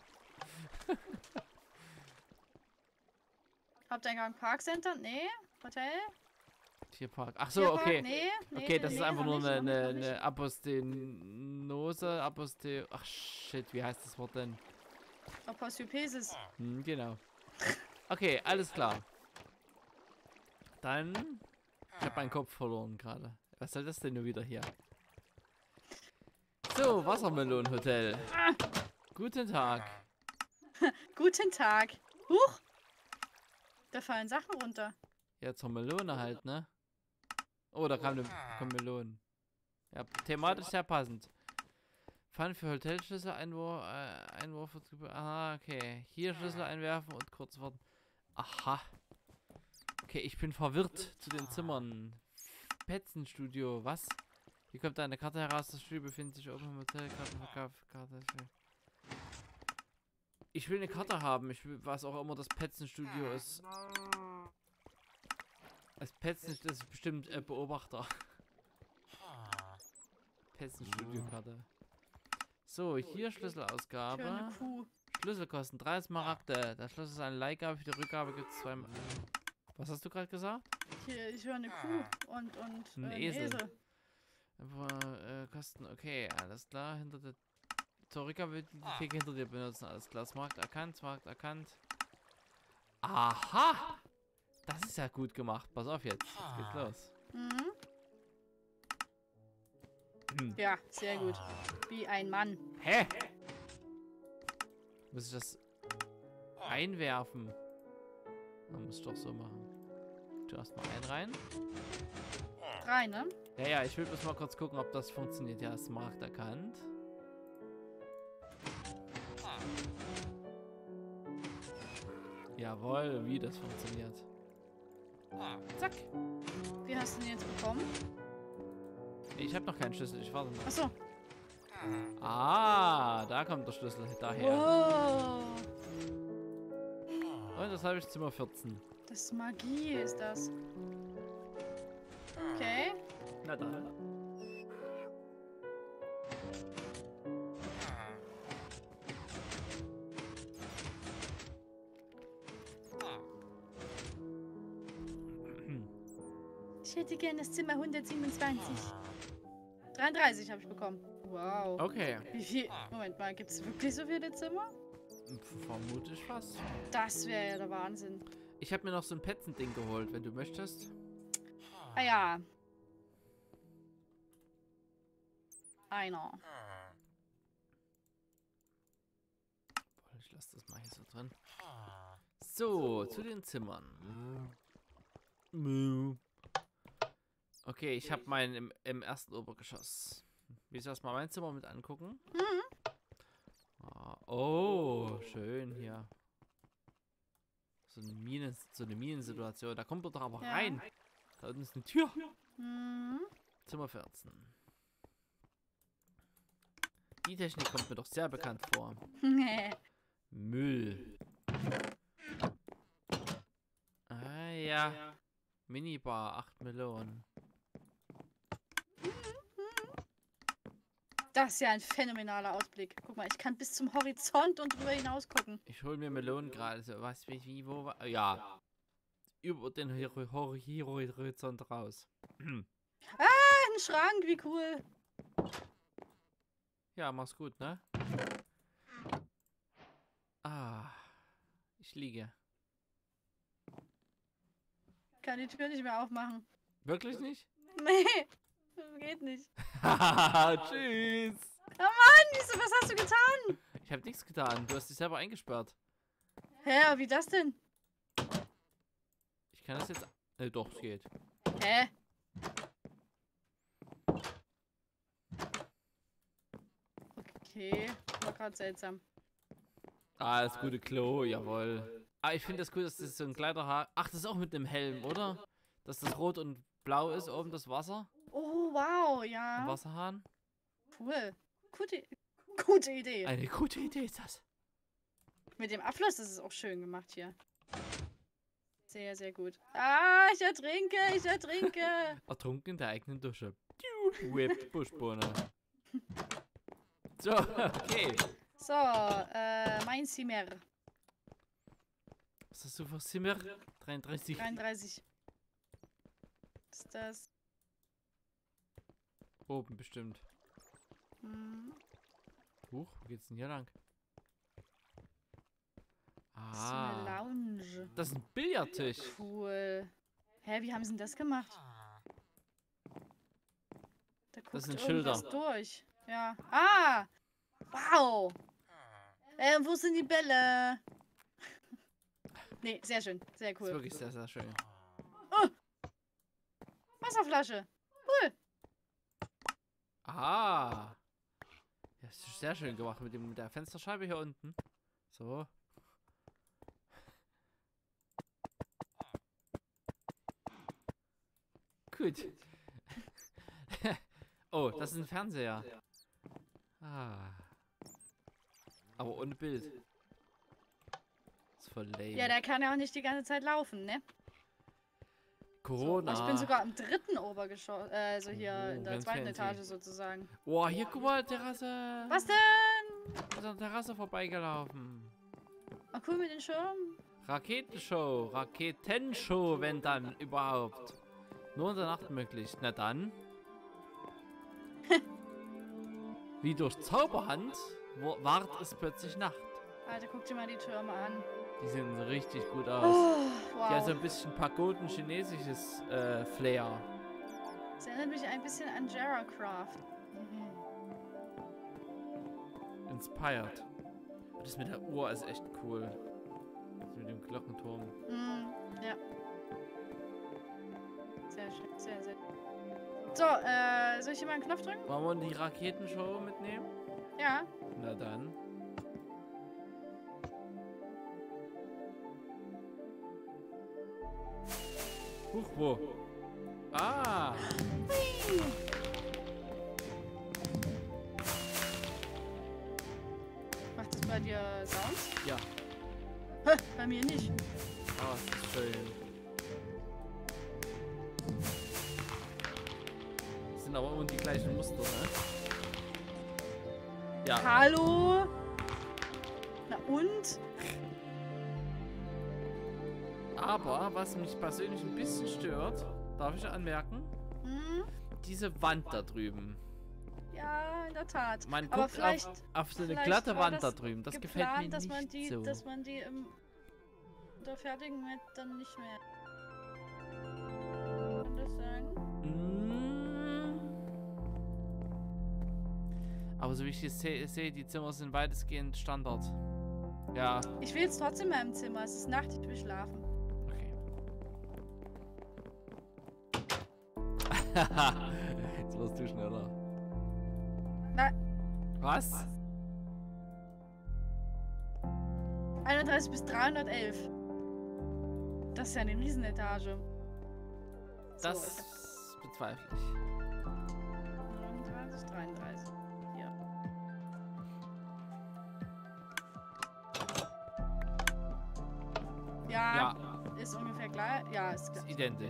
Haupteingang Parkcenter? Nee. Hotel? Tierpark. Ach so, Tierpark? okay. Nee, Okay, das ist einfach nur noch nicht. eine Apostenose. Ach shit, wie heißt das Wort denn? Apostropesis. Genau. Okay, alles klar. Dann. Ich habe meinen Kopf verloren gerade. Was soll das denn nur wieder hier? So, Wassermelonenhotel. Guten Tag. Guten Tag. Huch! Da fallen Sachen runter. Ja, zur Melone halt, ne? Oh, da kam kommen Melonen. Ja, thematisch sehr passend. Pfanne für Hotelschlüssel, Einwurf. Aha, okay. Hier Schlüssel einwerfen und kurz warten. Aha. Okay, ich bin verwirrt zu den Zimmern. Petzenstudio, was? Hier kommt eine Karte heraus, das Studio befindet sich oben im Hotel. Karte. Ich will eine Karte haben, ich will, was auch immer das Petzenstudio ist. Das Petzen, das ist bestimmt Beobachter. Petzenstudio-Karte. So, hier Schlüsselausgabe. Für eine Kuh. Schlüsselkosten 3 Smaragde. Der Schluss ist eine Leihgabe, für die Rückgabe gibt es 2. Was hast du gerade gesagt? Hier, ich höre eine Kuh und Ein einen Esel. Kosten, okay, alles klar. Hinter der zur Rückgabe wird die Theke hinter dir benutzen. Alles klar, Markt erkannt, Markt erkannt. Aha! Das ist ja gut gemacht. Pass auf jetzt. Jetzt geht's los. Ja, sehr gut. Wie ein Mann. Hä? Muss ich das einwerfen? Man muss doch so machen. Du erstmal einen rein. 3, ne? Ja, ich will bloß mal kurz gucken, ob das funktioniert. Ja, ist Markt erkannt. Jawohl, wie das funktioniert. Zack. Wie hast du den jetzt bekommen? Ich habe noch keinen Schlüssel, ich warte noch. Achso. Ah, da kommt der Schlüssel daher. Wow. Und das habe ich Zimmer 14. Das ist Magie, ist das. Okay. Na dann. Ich hätte gerne das Zimmer 127. 33 habe ich bekommen. Wow. Okay. Wie viel? Moment mal, gibt es wirklich so viele Zimmer? Vermutlich fast. Das wäre ja der Wahnsinn. Ich habe mir noch so ein Petzen-Ding geholt, wenn du möchtest. Ah ja. Einer. Ich lasse das mal hier so drin. So, zu den Zimmern. Okay, ich habe meinen im ersten Obergeschoss. Willst du erstmal mein Zimmer mit angucken? Oh, schön hier. So eine Minensituation. Da kommt man doch aber rein. Da unten ist eine Tür. Zimmer 14. Die Technik kommt mir doch sehr bekannt vor. Müll. Ah ja. Minibar, 8 Melonen. Das ist ja ein phänomenaler Ausblick. Guck mal, ich kann bis zum Horizont und drüber hinaus gucken. Ich hole mir Melonen gerade. So, was, wie, wo, ja. Über den Horizont raus. Ein Schrank, wie cool. Ja, mach's gut, ne? Ah, ich liege. Kann die Tür nicht mehr aufmachen. Wirklich nicht? Nee, das geht nicht. Tschüss. Oh Mann, was hast du getan? Ich habe nichts getan. Du hast dich selber eingesperrt. Hä, wie das denn? Ich kann das jetzt... doch, es geht. Hä? Okay, war gerade seltsam. Ah, das gute Klo, jawohl. Ah, ich finde das cool, dass das so ein kleiner Haar... Ach, das ist auch mit einem Helm, oder? Dass das rot und blau ist, oben das Wasser. Oh, wow, Ein ja. Wasserhahn. Cool. Gute Idee. Eine gute Idee ist das. Mit dem Abfluss ist es auch schön gemacht hier. Sehr, sehr gut. Ah, ich ertrinke, ich ertrinke. Ertrunken in der eigenen Dusche. Whip, Buschbohne. So, okay. So, mein Zimmer. Was hast du für Zimmer? 33. 33. Ist das? Oben bestimmt. Hm. Huch, wo geht's denn hier lang? Das ist so eine Ah, Lounge. das ist ein Billardtisch. Cool. Hä, wie haben sie denn das gemacht? Da guckt sind irgendwas Schilder. durch. Ja. Ah! Wow! Wo sind die Bälle? Nee, sehr schön. Sehr Das ist cool. wirklich sehr, sehr schön. Wasserflasche. Cool. Ah. Ja, das ist sehr schön gemacht mit der Fensterscheibe hier unten. So. Gut. Oh, das ist ein Fernseher. Ah. Aber ohne Bild. Ist voll lame. Ja, der kann ja auch nicht die ganze Zeit laufen, ne? Corona. Ich bin sogar im dritten Obergeschoss, also hier Oh, in der ganz zweiten fancy. Etage sozusagen. Boah, hier, guck mal, Terrasse. Was denn? Ist an der Terrasse vorbeigelaufen. Oh, cool mit den Schirmen. Raketenshow, wenn dann überhaupt. Nur in der Nacht möglich. Na dann. Wie durch Zauberhand ward es plötzlich Nacht. Alter, guck dir mal die Türme an. Die sehen richtig gut aus. Oh, Die haben so wow. ein bisschen Pagoden-chinesisches Flair. Das erinnert mich ein bisschen an Jara Craft. Mhm. Inspired. Das mit der Uhr ist echt cool. Das mit dem Glockenturm. Mhm, ja. Sehr schön, sehr, sehr. So, soll ich hier mal einen Knopf drücken? Wollen wir die Raketenshow mitnehmen? Ja. Na dann. Huch, wo? Ah! Macht das bei dir Sounds? Ja. Hä, bei mir nicht. Ah, das ist schön. Das sind aber immer die gleichen Muster, ne? Ja. Hallo? Na und? Aber, was mich persönlich ein bisschen stört, darf ich anmerken, Hm? diese Wand da drüben. Ja, in der Tat. Man Aber guckt vielleicht auf so eine vielleicht glatte war Wand da das drüben. Das gefällt geplant, mir dass man nicht die, so. dass man die im der fertigen Met dann nicht mehr. Kann das sein? Mm. Aber so wie ich es sehe, die Zimmer sind weitestgehend Standard. Ja, Ich will jetzt trotzdem in meinem Zimmer. Es ist Nacht, ich will schlafen. okay. Jetzt wirst du schneller. Na, Was? 31 bis 311. Das ist ja eine Riesenetage. Das bezweifle ich. 29, 33. Ja. Ja, Ja, ist ungefähr gleich. Ja, ist ist gleich. identisch.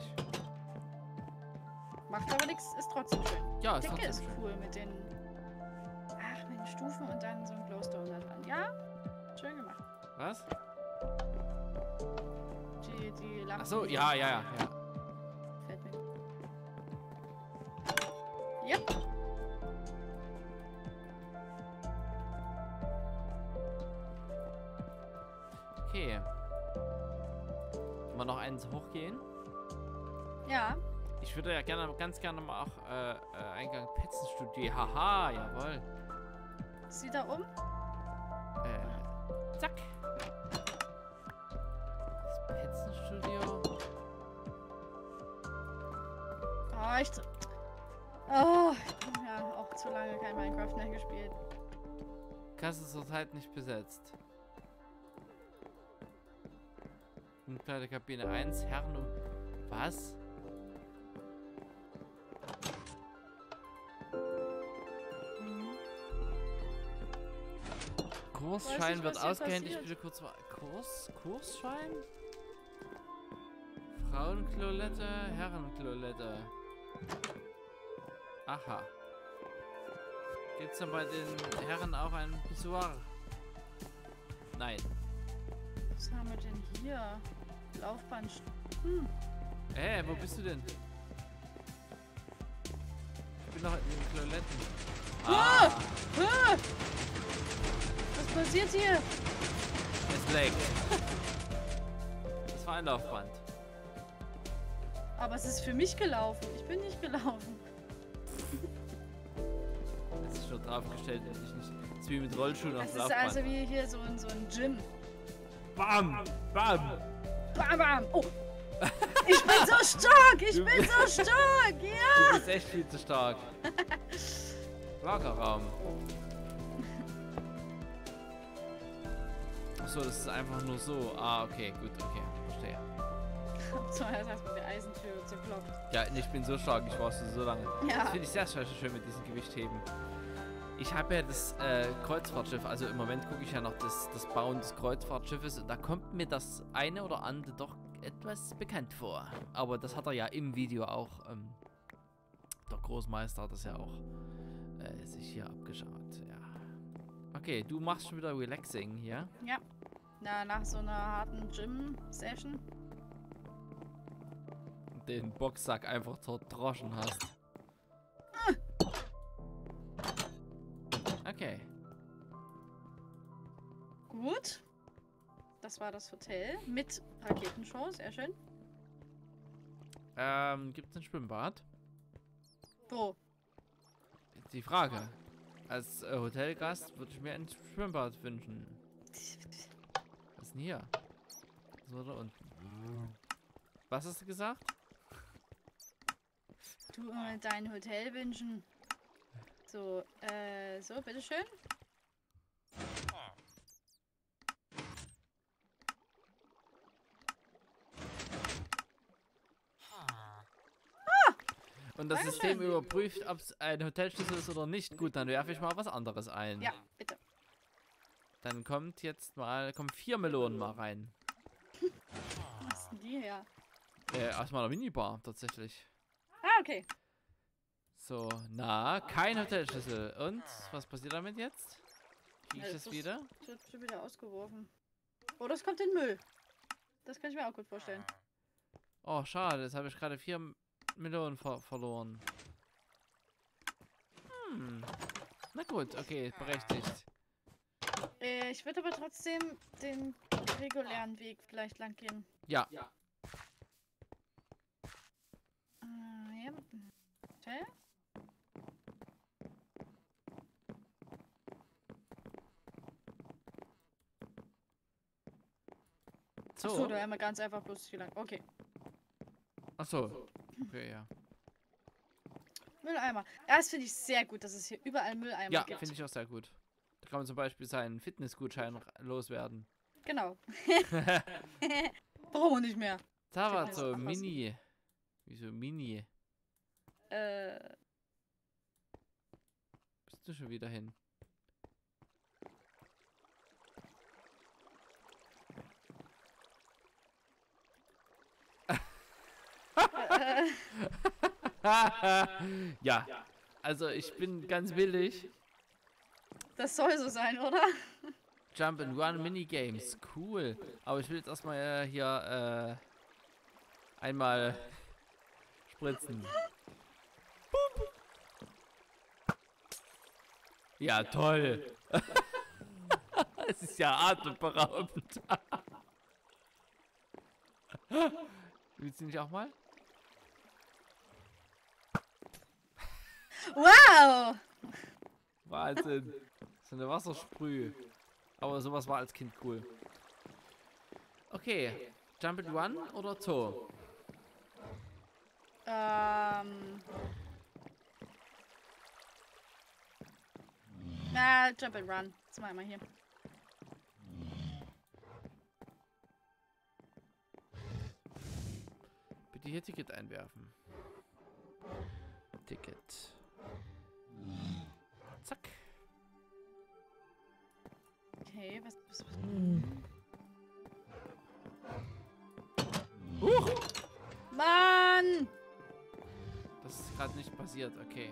Macht aber nichts, ist trotzdem schön. Ja, ist Decke trotzdem ist schön. cool mit den. Ach, mit den Stufen und dann so ein Glowstone da dran. Ja, schön gemacht. Was? Die Lampen. Ach so, ja. Fällt mir. Ja. Okay. Wollen wir noch eins hochgehen? Ja. Ich würde ja ganz gerne mal auch Eingang Petzenstudio. Haha, jawohl. Sieht da um? Zack. Petzenstudio. Oh, ja, auch zu lange kein Minecraft mehr gespielt. Kasse zurzeit nicht besetzt. Umkleidekabine 1, Herren um... Was? Kursschein wird ausgehändigt. Bitte kurz mal. Kursschein? Frauenklolette, Herrenklolette. Aha. Gibt's dann bei den Herren auch ein Pissoir? Nein. Was haben wir denn hier? Laufband. Wo bist du denn? Ich bin noch in den Kloletten. Ah! Was passiert hier? Es leckt. Das war ein Laufband. Aber es ist für mich gelaufen. Ich bin nicht gelaufen. Es ist schon draufgestellt, dass ich nicht. Das ist wie mit Rollschuhen auf Das ist Laufband. also wie hier so ein Gym. Bam! Bam! Bam, bam! Oh! Ich bin so stark! Ich bin so stark! Ja! Du bist echt viel zu stark. Lagerraum. Achso, das ist einfach nur so. Ah, okay, gut, okay. Verstehe. Zuerst hast du die Eisentür zerklopft. Ja, ich bin so stark, ich brauchst so lange. Ja. Das finde ich sehr schön mit diesem Gewichtheben. Ich habe ja das Kreuzfahrtschiff, also im Moment gucke ich ja noch das Bauen des Kreuzfahrtschiffes und da kommt mir das eine oder andere doch etwas bekannt vor. Aber das hat er ja im Video auch, der Großmeister hat das ja auch sich hier abgeschaut, ja. Okay, du machst schon wieder Relaxing hier. Ja. Na, nach so einer harten Gym-Session. Den Boxsack einfach zerdroschen hast. Okay. Gut. Das war das Hotel mit Raketenshow, sehr schön. Gibt es ein Schwimmbad? Wo? Die Frage. Als Hotelgast würde ich mir ein Schwimmbad wünschen. Was ist denn hier? So da unten. Was hast du gesagt? Du dein Hotel wünschen. So, so, bitteschön. Und das Dankeschön. System überprüft, ob es ein Hotelschlüssel ist oder nicht. Gut, dann werfe ich mal was anderes ein. Ja, bitte. Dann kommt jetzt mal, kommen 4 Melonen mal rein. Was ist denn die her? Aus meiner Minibar, tatsächlich. Ah, okay. So, na, kein Hotelschlüssel. Und, was passiert damit jetzt? Kriege ich das wieder? Das wird schon wieder ausgeworfen. Oder es kommt in den Müll. Das kann ich mir auch gut vorstellen. Oh, schade, jetzt habe ich gerade 4 Melonen verloren. Na gut, okay, berechtigt. Ich würde aber trotzdem den regulären Weg vielleicht lang gehen. Ja. Ja. Hotel? So. Achso, da haben wir ganz einfach bloß hier lang. Okay. Achso. Okay, ja. Mülleimer. Ja, das finde ich sehr gut, dass es hier überall Mülleimer Ja, gibt. finde ich auch sehr gut. Da kann man zum Beispiel seinen Fitnessgutschein loswerden. Genau. Brauchen wir nicht mehr. Da war Fitness so abpassen. Mini. Wieso Mini? Bist du schon wieder hin? Ja, also ich bin ganz billig. Das soll so sein, oder? Jump and Run Minigames, cool. Aber ich will jetzt erstmal hier einmal spritzen. Boop. Ja, toll. Es ist ja atemberaubend. Willst du nicht auch mal? Wow! Wahnsinn. So eine Wassersprüh. Aber sowas war als Kind cool. Okay. Jump and Run oder Zoo? Na, Jump and Run. Das machen wir mal hier. Bitte hier Ticket einwerfen. Ticket. Zack. Okay, was? Mann! Das ist gerade nicht passiert, okay.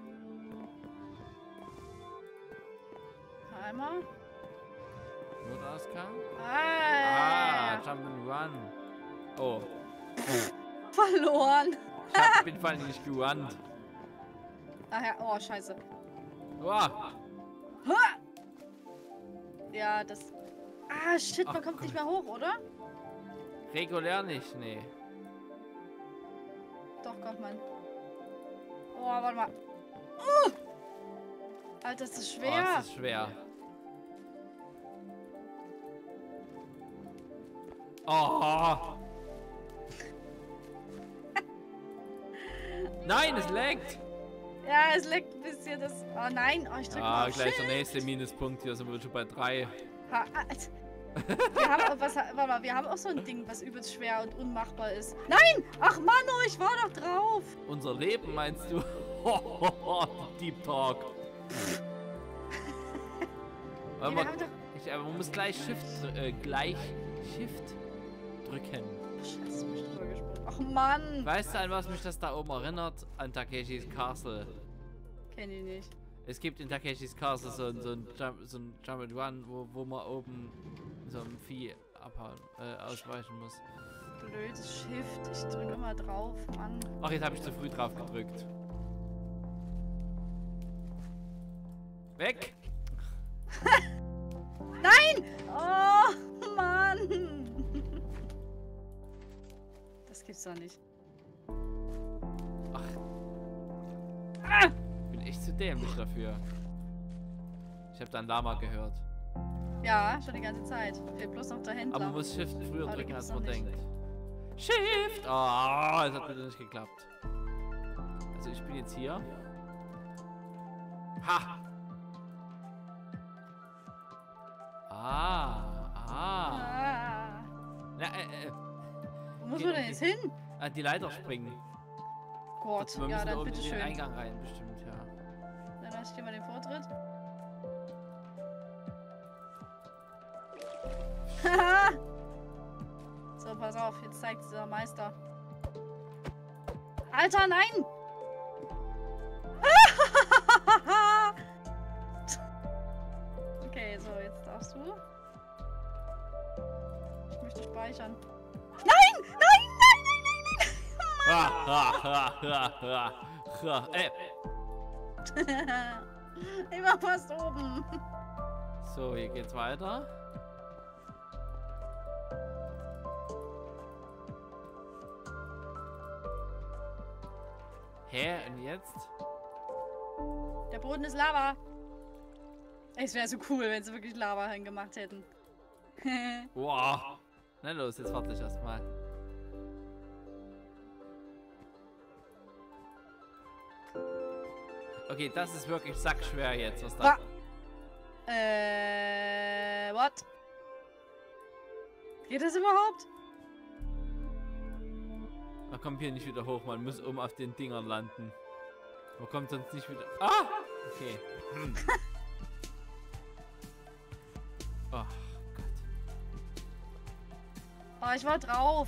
Einmal. Notausgang? Ah! Jump and Run. Oh. Verloren! Ich bin vor allem nicht gerannt. Ach ja, oh, scheiße. Wow. Ha! Ja, das... Ah, shit, man Ach kommt Gott. nicht mehr hoch, oder? Regulär nicht, nee. Doch, kommt man. Oh, warte mal. Alter, das ist Oh, schwer. das ist schwer. Oh. Nein, es leckt. Ja, es leckt ein bisschen das... Oh nein, oh, ich drück mal auf Gleich der Shift. nächste Minuspunkt. Hier sind wir schon bei 3. Wir haben, warte mal, wir haben auch so ein Ding, was übelst schwer und unmachbar ist. Nein! Ach Mann, oh, ich war doch drauf. Unser Leben meinst du? Deep Talk. Ja, wir haben doch... Aber man muss gleich Shift drücken. Scheiße, ich bin drüber gesprungen. Ach Mann! Weißt du, an was mich das da oben erinnert? An Takeshis Castle. Kenn ich nicht. Es gibt in Takeshis Castle so ein Jump and Run, wo man oben so ein Vieh ausweichen muss. Blödes Shift. Ich drücke immer drauf, Mann. Ach, jetzt habe ich zu früh drauf gedrückt. Weg! Nein! Oh, Mann! Das gibt's doch nicht. Ach. Ah! Ich bin echt zu dämlich dafür. Ich habe da ein Lama gehört. Ja, schon die ganze Zeit. Fehlt bloß noch der Händler. Aber man muss Shift früher Aber die drücken, als gibt's man noch nicht. denkt. Shift! Oh, es hat wieder nicht geklappt. Also ich bin jetzt hier. Ha! Ah. Na, Wo muss man denn jetzt hin? an die Leiter springen. Gott, Wir ja, müssen da dann oben in den bitteschön. Eingang rein, bestimmt, ja. Dann lasse ich dir mal den Vortritt. Haha! So, pass auf, jetzt zeigt dieser Meister. Alter, nein! Okay, so, jetzt darfst du. Ich möchte speichern. Nein! Nein! Nein! Nein! Nein! Nein! Ich war fast oben. So, hier geht's weiter. Hä? Und jetzt? Der Boden ist Lava. Es wäre so cool, wenn sie wirklich Lava hingemacht hätten. Wow. Na los, jetzt warte ich erstmal. Okay, das ist wirklich sackschwer jetzt, was da... What? Geht das überhaupt? Man kommt hier nicht wieder hoch, man muss oben auf den Dingern landen. Man kommt sonst nicht wieder... Ah! Okay. Oh Gott. Oh, ich war drauf.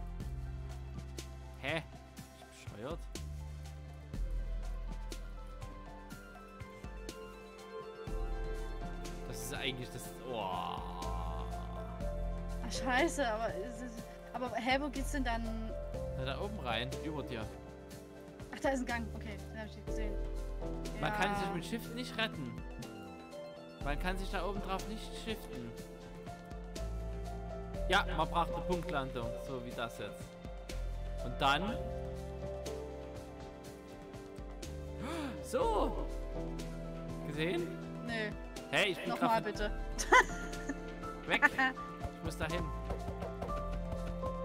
Hä? Ich bescheuert? Das ist eigentlich das... Oh. Ach, scheiße, aber hä, wo geht's denn dann? Na, da oben rein, über dir. Ach, da ist ein Gang. Okay, den hab ich nicht gesehen. Man Ja. kann sich mit Shift nicht retten. Man kann sich da oben drauf nicht shiften. Ja, man braucht eine Punktlandung, so wie das jetzt. Und dann... So! Gesehen? Nö, Hey, ich bin nochmal grad bitte. weg. Ich muss da hin.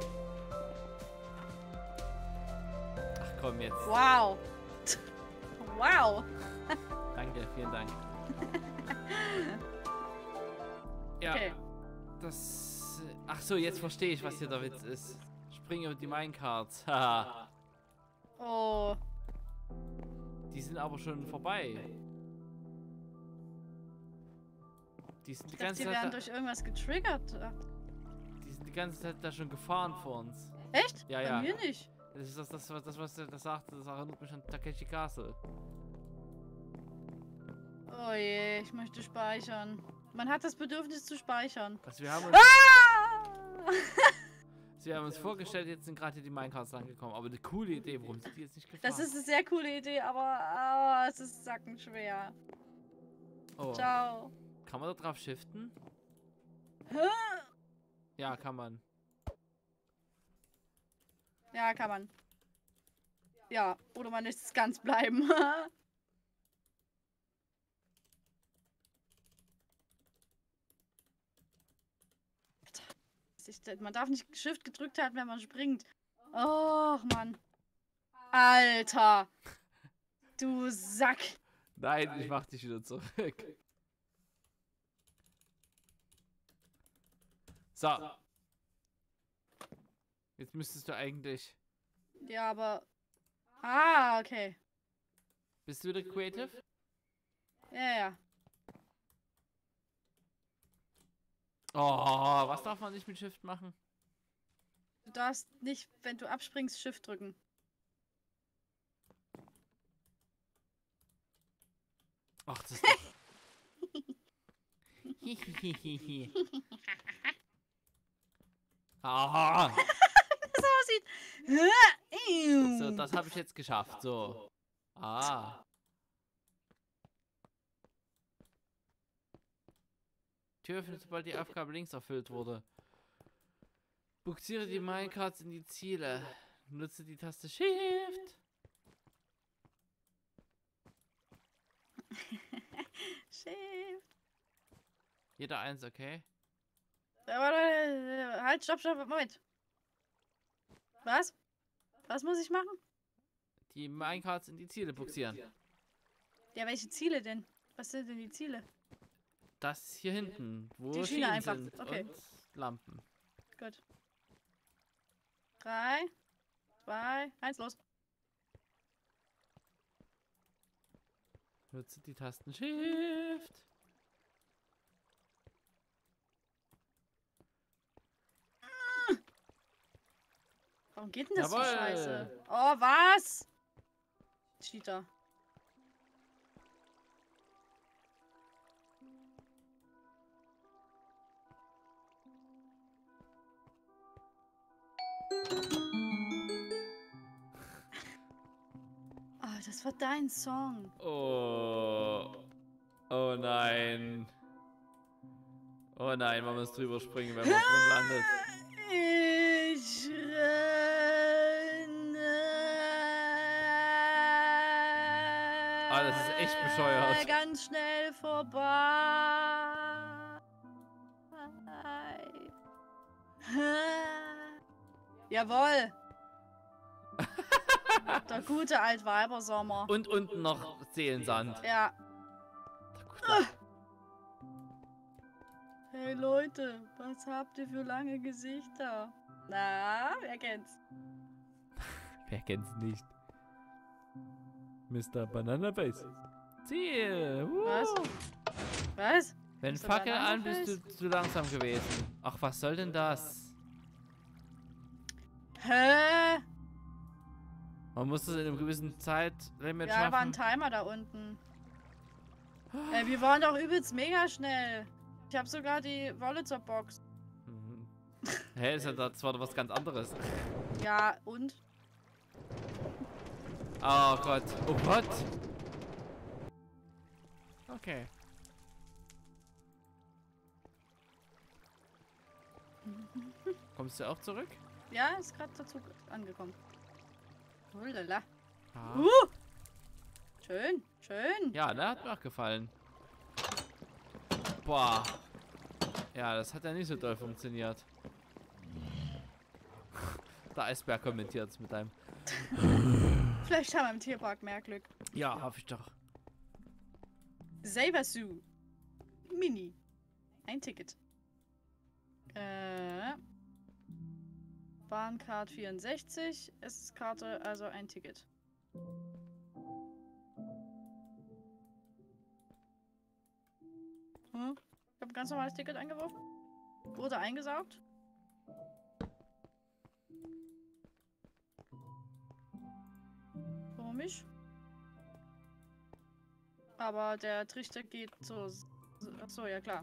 komm jetzt. Wow. Wow. Danke, vielen Dank. Ja, Okay. das... Ach so, jetzt verstehe ich, was hier der Witz ist. Spring über die Minecarts. Haha. Oh. Die sind aber schon vorbei. Die sind die Ich dachte, ganze die werden Zeit durch irgendwas getriggert. die sind die ganze Zeit da schon gefahren vor uns. Echt? Ja, Bei ja. mir nicht. Das ist was er das sagte. Das erinnert mich an Takeshi Castle. Oh je, ich möchte speichern. Man hat das Bedürfnis zu speichern. Also wir haben uns vorgestellt, jetzt sind gerade hier die Minecarts angekommen. Aber eine coole Idee, warum sind die jetzt nicht gefahren? Das ist eine sehr coole Idee, aber es ist sackenschwer. Oh. Ciao. Kann man da drauf shiften? Ja, kann man. Ja, kann man. Ja, oder man lässt es ganz bleiben. Man darf nicht Shift gedrückt halten, wenn man springt. Och, Mann. Alter. Du Sack. Nein, ich mach dich wieder zurück. So. Jetzt müsstest du eigentlich... Ja, aber... Ah, okay. Bist du wieder creative? Ja, ja. Oh, was darf man nicht mit Shift machen? Du darfst nicht, wenn du abspringst, Shift drücken. Ach, das ist doch... Hihihihi. Ah, Das aussieht. so, das habe ich jetzt geschafft. So. Ah. Tür öffnet, sobald die Aufgabe links erfüllt wurde. Buxiere die Minecarts in die Ziele. Nutze die Taste Shift. Shift. Jeder eins, okay? Halt, stopp, Moment. Was? Was muss ich machen? Die Minecarts in die Ziele buxieren. Ja, welche Ziele denn? Was sind denn die Ziele? Das hier hinten, wo Die Schiene Schienen einfach, sind okay. und Lampen. Gut. 3, 2, 1, los. Nutze die Tasten Shift. Warum geht denn das Jawohl. so scheiße? Oh, was? Cheater. Ah, das war dein Song. Oh. Oh nein. Oh nein, man muss drüber springen, wenn man drin landet. Ich renne. Ah, das ist echt bescheuert. Ganz schnell vorbei. Jawohl. Der gute Altweibersommer. Und unten noch Seelensand. Ja. Der gute- Hey Leute, was habt ihr für lange Gesichter? Na, wer kennt's? Wer kennt's nicht? Mr. Banana Face. Ziel. Was? Was? Wenn Mr. Fackel Banana an, bist du zu langsam gewesen. Ach, was soll denn das? Hä? Man muss das in einem gewissen Zeitlimit Ja, da war ein schaffen. Timer da unten. Wir waren doch übelst mega schnell. Ich habe sogar die Wurlitzer Box. Mhm. Hä, ist ja das war doch was ganz anderes. Ja, und? Oh Gott. Oh Gott. Okay. Kommst du auch zurück? Ja, ist gerade dazu angekommen. Hulala. Ah. Schön, schön. Ja, der hat mir auch gefallen. Boah. Ja, das hat ja nicht so doll funktioniert. Der Eisberg kommentiert es mit einem. Vielleicht haben wir im Tierpark mehr Glück. Ja, hoffe ich doch. Saber Zoo. Mini. Ein Ticket. Bahncard 64. SS-Karte, also ein Ticket. Hm? Ich habe ein ganz normales Ticket eingeworfen. Wurde eingesaugt. Warum nicht? Aber der Trichter geht so. Achso, ja klar.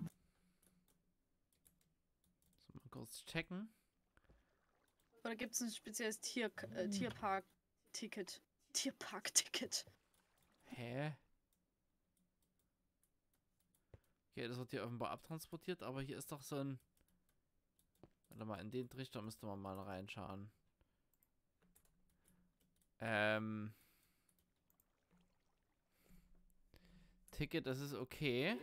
So, mal kurz checken. Oder gibt es ein spezielles Tierpark-Ticket? Tierpark-Ticket. Hä? Okay, das wird hier offenbar abtransportiert, aber hier ist doch so ein... Warte mal, in den Trichter müsste man mal reinschauen. Ticket, das ist okay.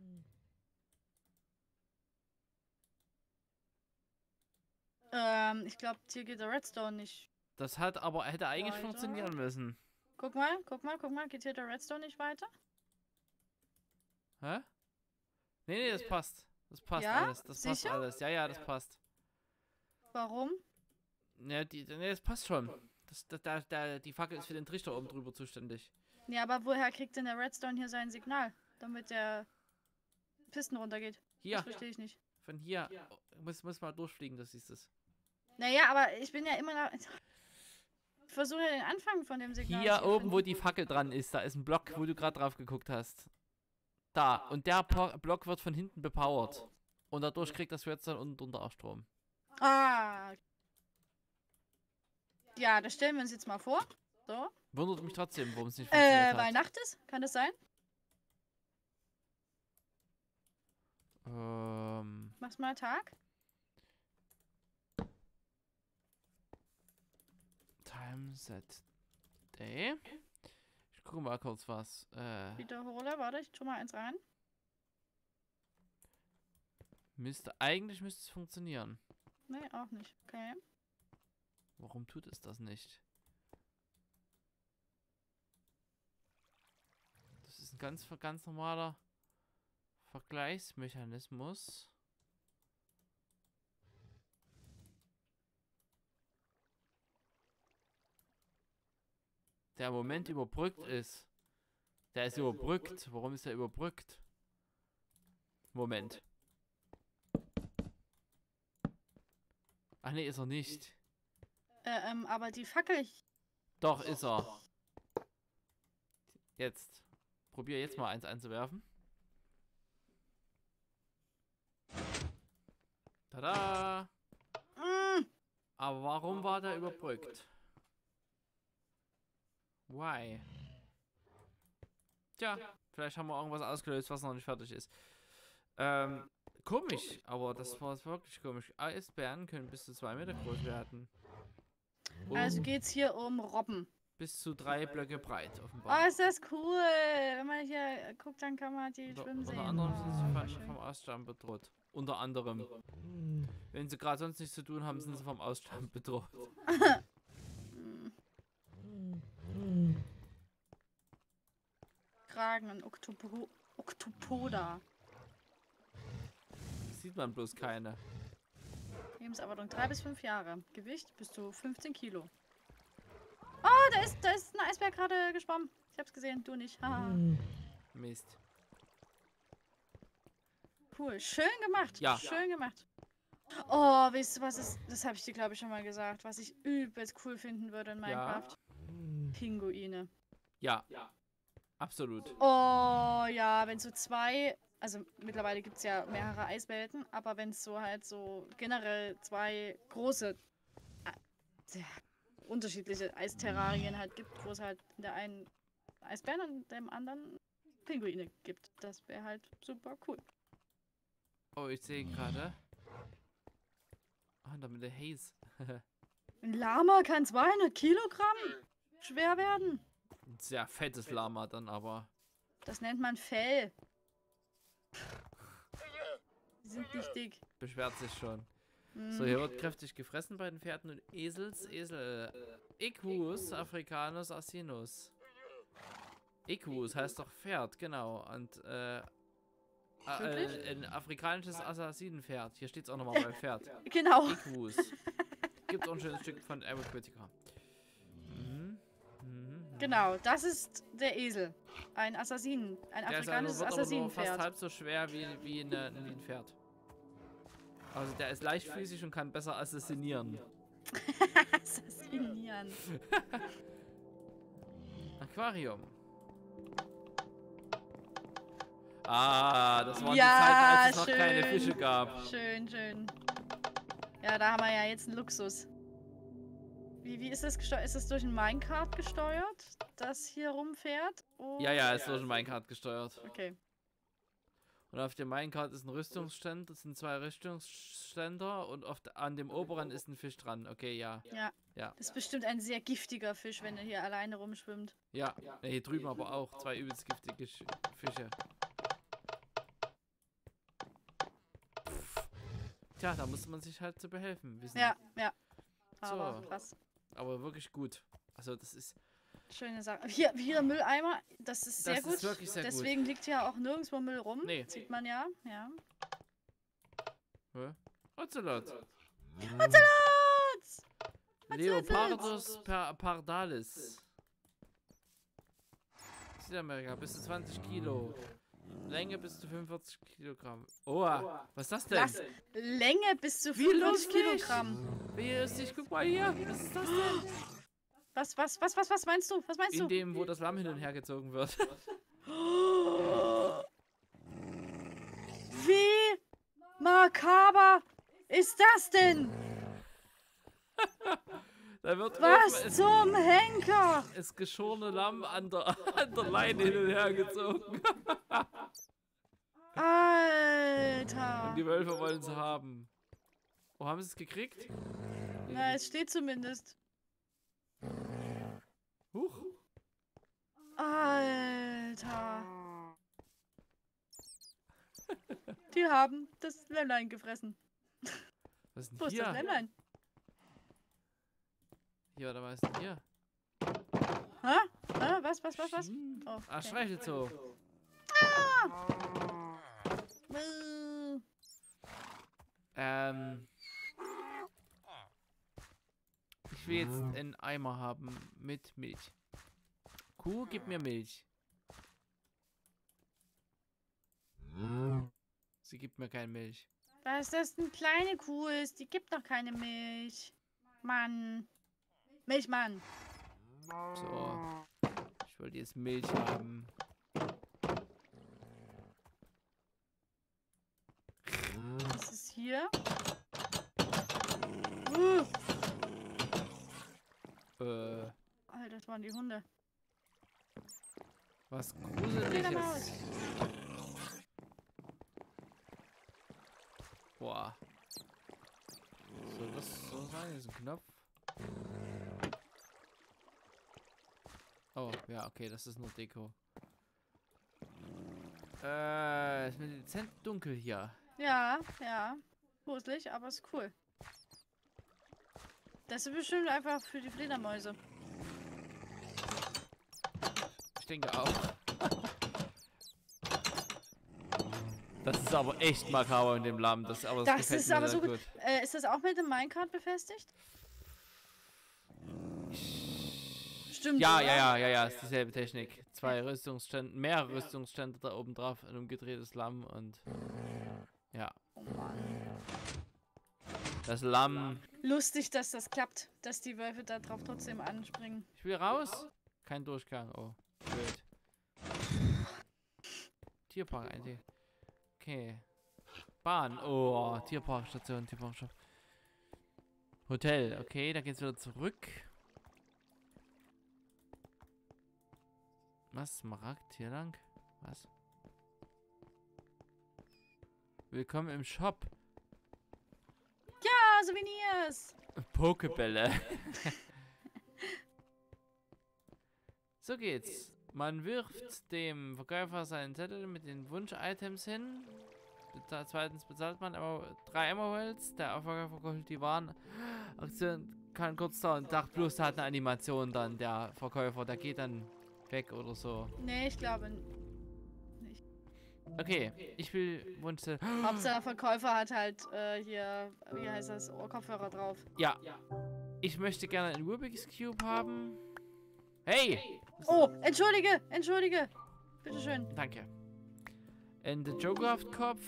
Ich glaube, hier geht der Redstone nicht. Das hat aber, hätte eigentlich Weiter. funktionieren müssen. Guck mal. Geht hier der Redstone nicht weiter? Hä? Nee, das passt. Das passt Ja? alles. Das passt Sicher? alles. Ja, das passt. Warum? Ja, das passt schon. Die Fackel ist für den Trichter oben drüber zuständig. Ja, aber woher kriegt denn der Redstone hier sein Signal? Damit der Pisten runtergeht. Hier. Das verstehe ich nicht. Von hier. Muss mal durchfliegen, das ist es. Naja, aber ich bin ja immer noch... Ich versuche ja den Anfang von dem Signal Hier zu oben, finden. wo die Fackel dran ist, da ist ein Block, wo du gerade drauf geguckt hast. Da. Und der Block wird von hinten bepowert. Und dadurch kriegt das Redstone unten drunter auch Strom. Ah. Ja, das stellen wir uns jetzt mal vor. So. Wundert mich trotzdem, warum es nicht funktioniert hat. Weil Nacht ist? Kann das sein? Mach's mal Tag. Time set day. Ich gucke mal kurz was. Wiederhole, warte, ich tu mal eins rein. Eigentlich müsste es funktionieren. Nee, auch nicht. Okay. Warum tut es das nicht? Das ist ein ganz normaler Vergleichsmechanismus. Der im Moment überbrückt ist. Der ist überbrückt. Warum ist er überbrückt? Moment. Ach nee, ist er nicht. Aber die Fackel... Doch, ist er. Jetzt. Probier jetzt mal eins einzuwerfen. Tada! Aber warum war der überbrückt? Why? Tja, vielleicht haben wir irgendwas ausgelöst, was noch nicht fertig ist. Komisch, aber das war wirklich komisch. Eisbären können bis zu 2 Meter groß werden. Also geht's hier um Robben. Bis zu 3 Blöcke breit, offenbar. Oh, ist das cool. Wenn man hier guckt, dann kann man die schwimmen sehen. Unter anderem sind Oh, sie schön. vom Aussterben bedroht. Unter anderem. Wenn sie gerade sonst nichts zu tun haben, sind sie vom Aussterben bedroht. Kragen, ein Oktopoda. Sieht man bloß keine. Lebenserwartung 3 bis 5 Jahre. Gewicht bis zu 15 Kilo. Oh, da ist ein Eisbär gerade geschwommen. Ich hab's gesehen, du nicht. Haha. Mist. Cool, schön gemacht. Ja. Schön gemacht. Oh, weißt du, was ist... Das habe ich dir, glaube ich, schon mal gesagt. Was ich übelst cool finden würde in Minecraft. Pinguine. Ja. Absolut. Oh, ja, wenn so 2... Also mittlerweile gibt es ja mehrere Eiswelten, aber wenn es so halt so generell 2 große, unterschiedliche Eisterrarien halt gibt, wo es halt in der einen Eisbären und in dem anderen Pinguine gibt. Das wäre halt super cool. Oh, ich sehe gerade. Ah, damit der Haze. Ein Lama kann 200 Kilogramm schwer werden. Ein sehr fettes Lama dann aber. Das nennt man Fell. Die sind nicht dick. Beschwert sich schon. So, hier wird kräftig gefressen bei den Pferden und Esels. Esel. Equus africanus asinus. Equus heißt doch Pferd, genau. Und, ein afrikanisches Assassinenpferd. Hier steht es auch nochmal beim Pferd. Genau. Equus. Gibt auch ein schönes Stück von Aerocritica. Genau, das ist der Esel. Ein Assassinen. Ein afrikanisches Der ist aber nur fast Assassinen-Pferd. halb so schwer wie ein Pferd. Also der ist leichtfüßig und kann besser assassinieren. Assassinieren. Aquarium. Ah, das war die Ja, Zeit, als es noch schön. keine Fische gab. Schön, schön. Ja, da haben wir ja jetzt einen Luxus. Wie ist das gesteuert? Ist das durch ein Minecart gesteuert, das hier rumfährt? Ja, ist durch ein Minecart gesteuert. Okay. Und auf dem Minecart ist ein Rüstungsstand, das sind 2 Rüstungsständer und an dem oberen ist ein Fisch dran. Okay, ja. Ja. Das ist bestimmt ein sehr giftiger Fisch, wenn er hier alleine rumschwimmt. Ja, hier drüben aber auch 2 übelst giftige Fische. Tja, da muss man sich halt zu behelfen wissen. Ja. Aber So. krass. Aber wirklich gut. Also das ist... Schöne Sache. Hier Mülleimer, das ist sehr Das gut. ist wirklich sehr gut. Deswegen liegt hier auch nirgendwo Müll rum. Nee. Sieht man ja. Hä? Ocelot. Ocelots! Leopardus pardalis. Südamerika, bis zu 20 Kilo. Länge bis zu 45 Kilogramm. Oh, was ist das denn? Was? Länge bis zu Wie 45 lustig. Kilogramm. Wie lustig, guck mal hier. Was ist das denn? Was meinst du? Was meinst In du? dem, wo das Lamm hin und her gezogen wird. Wie makaber ist das denn? Da wird Was zum Henker? das geschorene Lamm an der Leine hin und her gezogen. Alter. Und die Wölfe wollen sie haben. Oh, haben sie es gekriegt? Na, es steht zumindest. Huch. Alter. Die haben das Lämmlein gefressen. Was ist denn Wo ist das hier? Lämmlein? Hier, oder was ist denn hier? Hä? Hä? Was? Oh, Ah, Streichelzoo. Ich will jetzt einen Eimer haben mit Milch. Kuh, gib mir Milch. Sie gibt mir keine Milch. Was das eine kleine Kuh ist, die gibt doch keine Milch. Mann. Milchmann. So. Ich wollte jetzt Milch haben. Was ist hier? Alter, das waren die Hunde. Was Gruseliges. Boah. Soll das so sein? Hier ist ein Knopf. Oh, ja, okay, das ist nur Deko. Ist mir dezent dunkel hier. Ja. Gruselig, aber ist cool. Das ist bestimmt einfach für die Fledermäuse. Ich denke auch. Das ist aber echt makaber in dem Lamm. Das Das ist aber so gut. Ist das auch mit dem Minecart befestigt? Stimmt. Ja, oder? ist dieselbe Technik. 2 Rüstungsstände, mehrere Rüstungsstände da oben drauf, ein umgedrehtes Lamm und ja. Oh Mann. Das Lamm. Lustig, dass das klappt, dass die Wölfe da drauf trotzdem anspringen. Ich will raus. Kein Durchgang. Oh, blöd. Tierpark eigentlich. Okay. Bahn. Oh, Tierparkstation, Tierparkshop. Hotel. Okay, da geht's wieder zurück. Was? Smaragd hier lang? Was? Willkommen im Shop. Ja, Souvenirs. Pokebälle. So geht's. Man wirft dem Verkäufer seinen Zettel mit den Wunsch-Items hin. Zweitens bezahlt man aber 3 Emeralds. Der Verkäufer holt die Waren. Aktion kann kurz dauern. Dachte bloß, der hat eine Animation dann, der Verkäufer. Der geht dann weg oder so. Nee, ich glaube nicht. Okay, ich will Wunschzettel. Hauptsache der Verkäufer hat halt hier, wie heißt das, Ohrkopfhörer drauf. Ja. Ich möchte gerne einen Rubik's Cube haben. Hey! Oh, entschuldige, entschuldige. Bitteschön. Danke. In the Jograft-Kopf.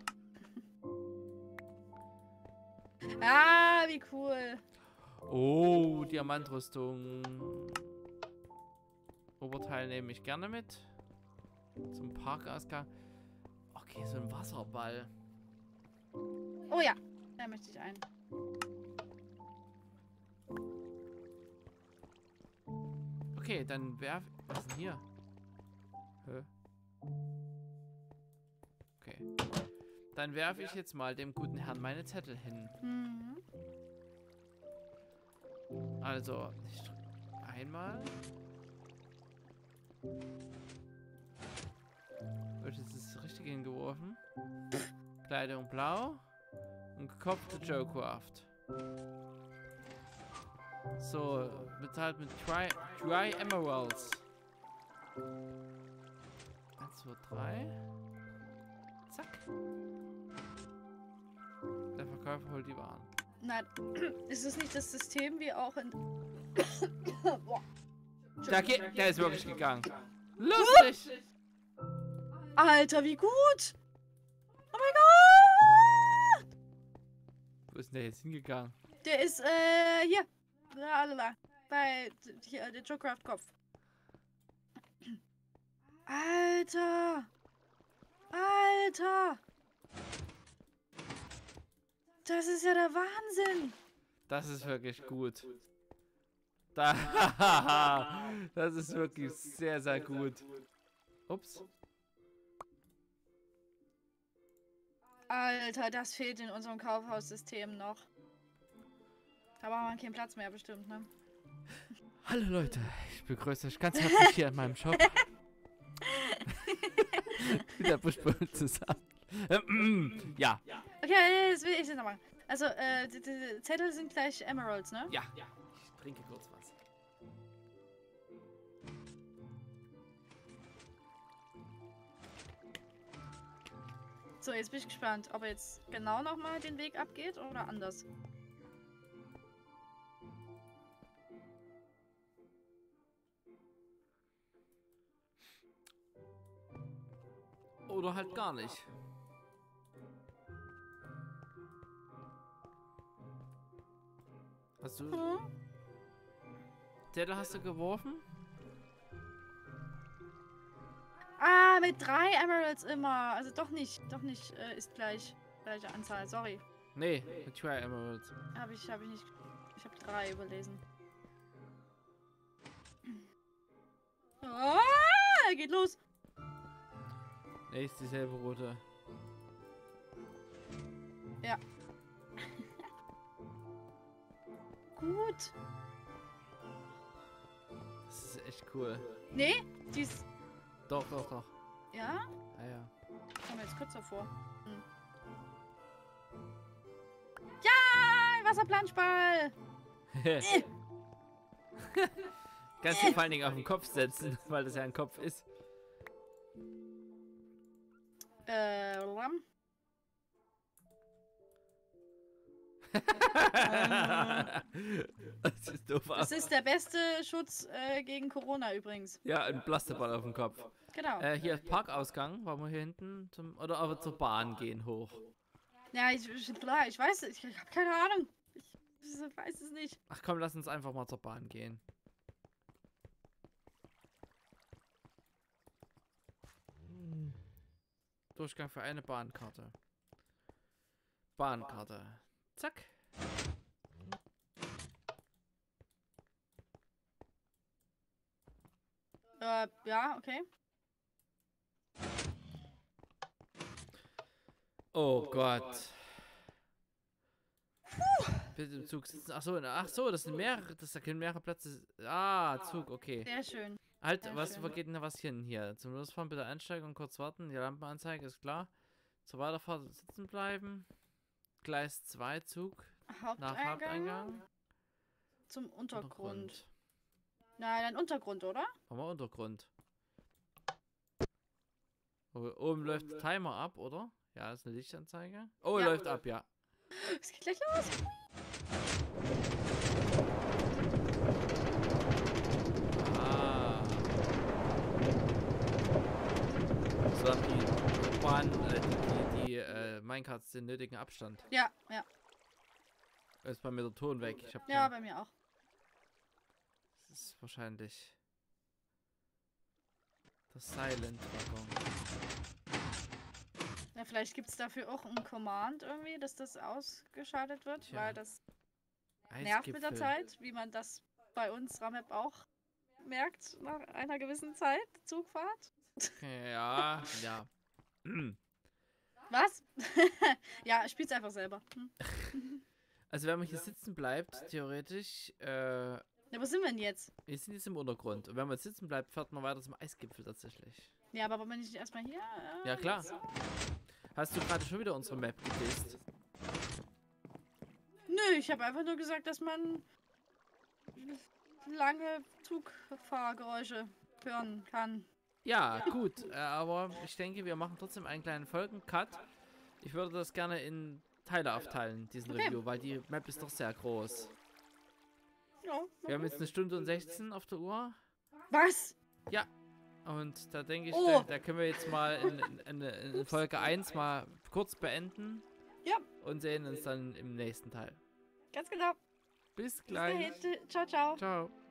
Ah, wie cool. Oh, Diamantrüstung. Oberteil nehme ich gerne mit. Zum Parkausgang. Okay, so ein Wasserball. Oh ja, da möchte ich einen. Okay, dann werf... Was ist denn hier? Hä? Okay. Dann werfe ich jetzt mal dem guten Herrn meine Zettel hin. Mhm. Also, ich drücke einmal. Wird jetzt das Richtige hingeworfen. Kleidung blau. Und gekopfte Joecraft. So, bezahlt mit Dry Emeralds. 1, 2, 3. Zack. Der Verkäufer holt die Waren. Nein, ist es nicht das System wie auch in... Boah. Der ist wirklich gegangen. Lustig! Alter, wie gut! Oh mein Gott! Wo ist denn der jetzt hingegangen? Der ist, hier. Lalala. Bei, hier, der Joecraft-Kopf. Alter! Alter! Das ist ja der Wahnsinn! Das ist wirklich gut. Das ist wirklich sehr, sehr gut. Ups. Alter, das fehlt in unserem Kaufhaussystem noch. Da braucht man keinen Platz mehr bestimmt, ne? Hallo Leute, ich begrüße euch ganz herzlich hier in meinem Shop. Wieder Buschbull zusammen. Ja. Okay, das will ich jetzt nochmal. Also, die Zettel sind gleich Emeralds, ne? Ja. Ich trinke kurz was. So, jetzt bin ich gespannt, ob er jetzt genau nochmal den Weg abgeht oder anders. Oder halt gar nicht. Hast du... Hm? Zettel hast du geworfen? Ah, mit 3 Emeralds immer. Also doch nicht ist gleiche Anzahl. Sorry. Nee, mit 2 Emeralds. Hab ich nicht. Ich habe 3 überlesen. Ah, geht los. Nee, ist dieselbe rote. Ja. Gut. Das ist echt cool. Nee, die ist... Doch, doch, doch. Ja? Ah, ja. Kommen wir jetzt kurz davor. Hm. Ja, ein Wasserplanschball. Kannst du vor allen Dingen auf den Kopf setzen, weil das ja ein Kopf ist. Ram. Das ist doof. Das ist der beste Schutz gegen Corona übrigens. Ja, ein Plastikball auf dem Kopf. Genau. Hier ist Parkausgang. Wollen wir hier hinten zum... Oder aber zur Bahn gehen hoch. Ja, ich weiß, ich habe keine Ahnung. Ich weiß es nicht. Ach komm, lass uns einfach mal zur Bahn gehen. Durchgang für eine Bahnkarte. Bahnkarte. Zack. Ja, okay. Oh Gott. Bitte im Zug sitzen. Ach so, das sind mehrere, das können mehrere Plätze. Ah, Zug, okay. Sehr schön. Halt, Sehr was schön. vergeht denn da was hin hier? Zum Losfahren bitte einsteigen und kurz warten. Die Lampenanzeige ist klar. Zur Weiterfahrt sitzen bleiben. Gleis 2 Zug nach Haupteingang. Zum Untergrund. Nein, ein Untergrund, oder? Machen wir Untergrund. Oben läuft der Timer ab, oder? Ja, ist eine Lichtanzeige. Oh, Ja. läuft ab, ja. Es geht gleich los. Ah. So haben die Bahn, die Minecarts den nötigen Abstand. Ja, ja. Ist bei mir der Ton weg. Ich hab Ja, keinen. bei mir auch. Das ist wahrscheinlich der Silent-Waggon. Ja, vielleicht gibt es dafür auch ein Command irgendwie, dass das ausgeschaltet wird, Tja. weil das nervt mit der Eisgipfel. Zeit, wie man das bei unserer Map auch merkt nach einer gewissen Zeit, Zugfahrt. Ja, ja. Was? Ja, spiel's einfach selber. Also wenn man hier sitzen bleibt, theoretisch, Ja, wo sind wir denn jetzt? wir sind jetzt im Untergrund. Und wenn man sitzen bleibt, fährt man weiter zum Eisgipfel tatsächlich. Ja, aber wollen wir nicht erstmal hier? Ja, klar. Hast du gerade schon wieder unsere Map getestet? Nö, ich habe einfach nur gesagt, dass man lange Zugfahrgeräusche hören kann. Ja, gut. Aber ich denke, wir machen trotzdem einen kleinen Folgen-Cut. Ich würde das gerne in Teile aufteilen, diesen Okay. Review, weil die Map ist doch sehr groß. Ja, Wir haben jetzt 1 Stunde und 16 auf der Uhr. was? Und da denke ich, Oh. da können wir jetzt mal in Folge 1 mal kurz beenden. Ja. Und sehen uns dann im nächsten Teil. Ganz genau. Bis Bis gleich. dahin. Ciao, ciao. Ciao.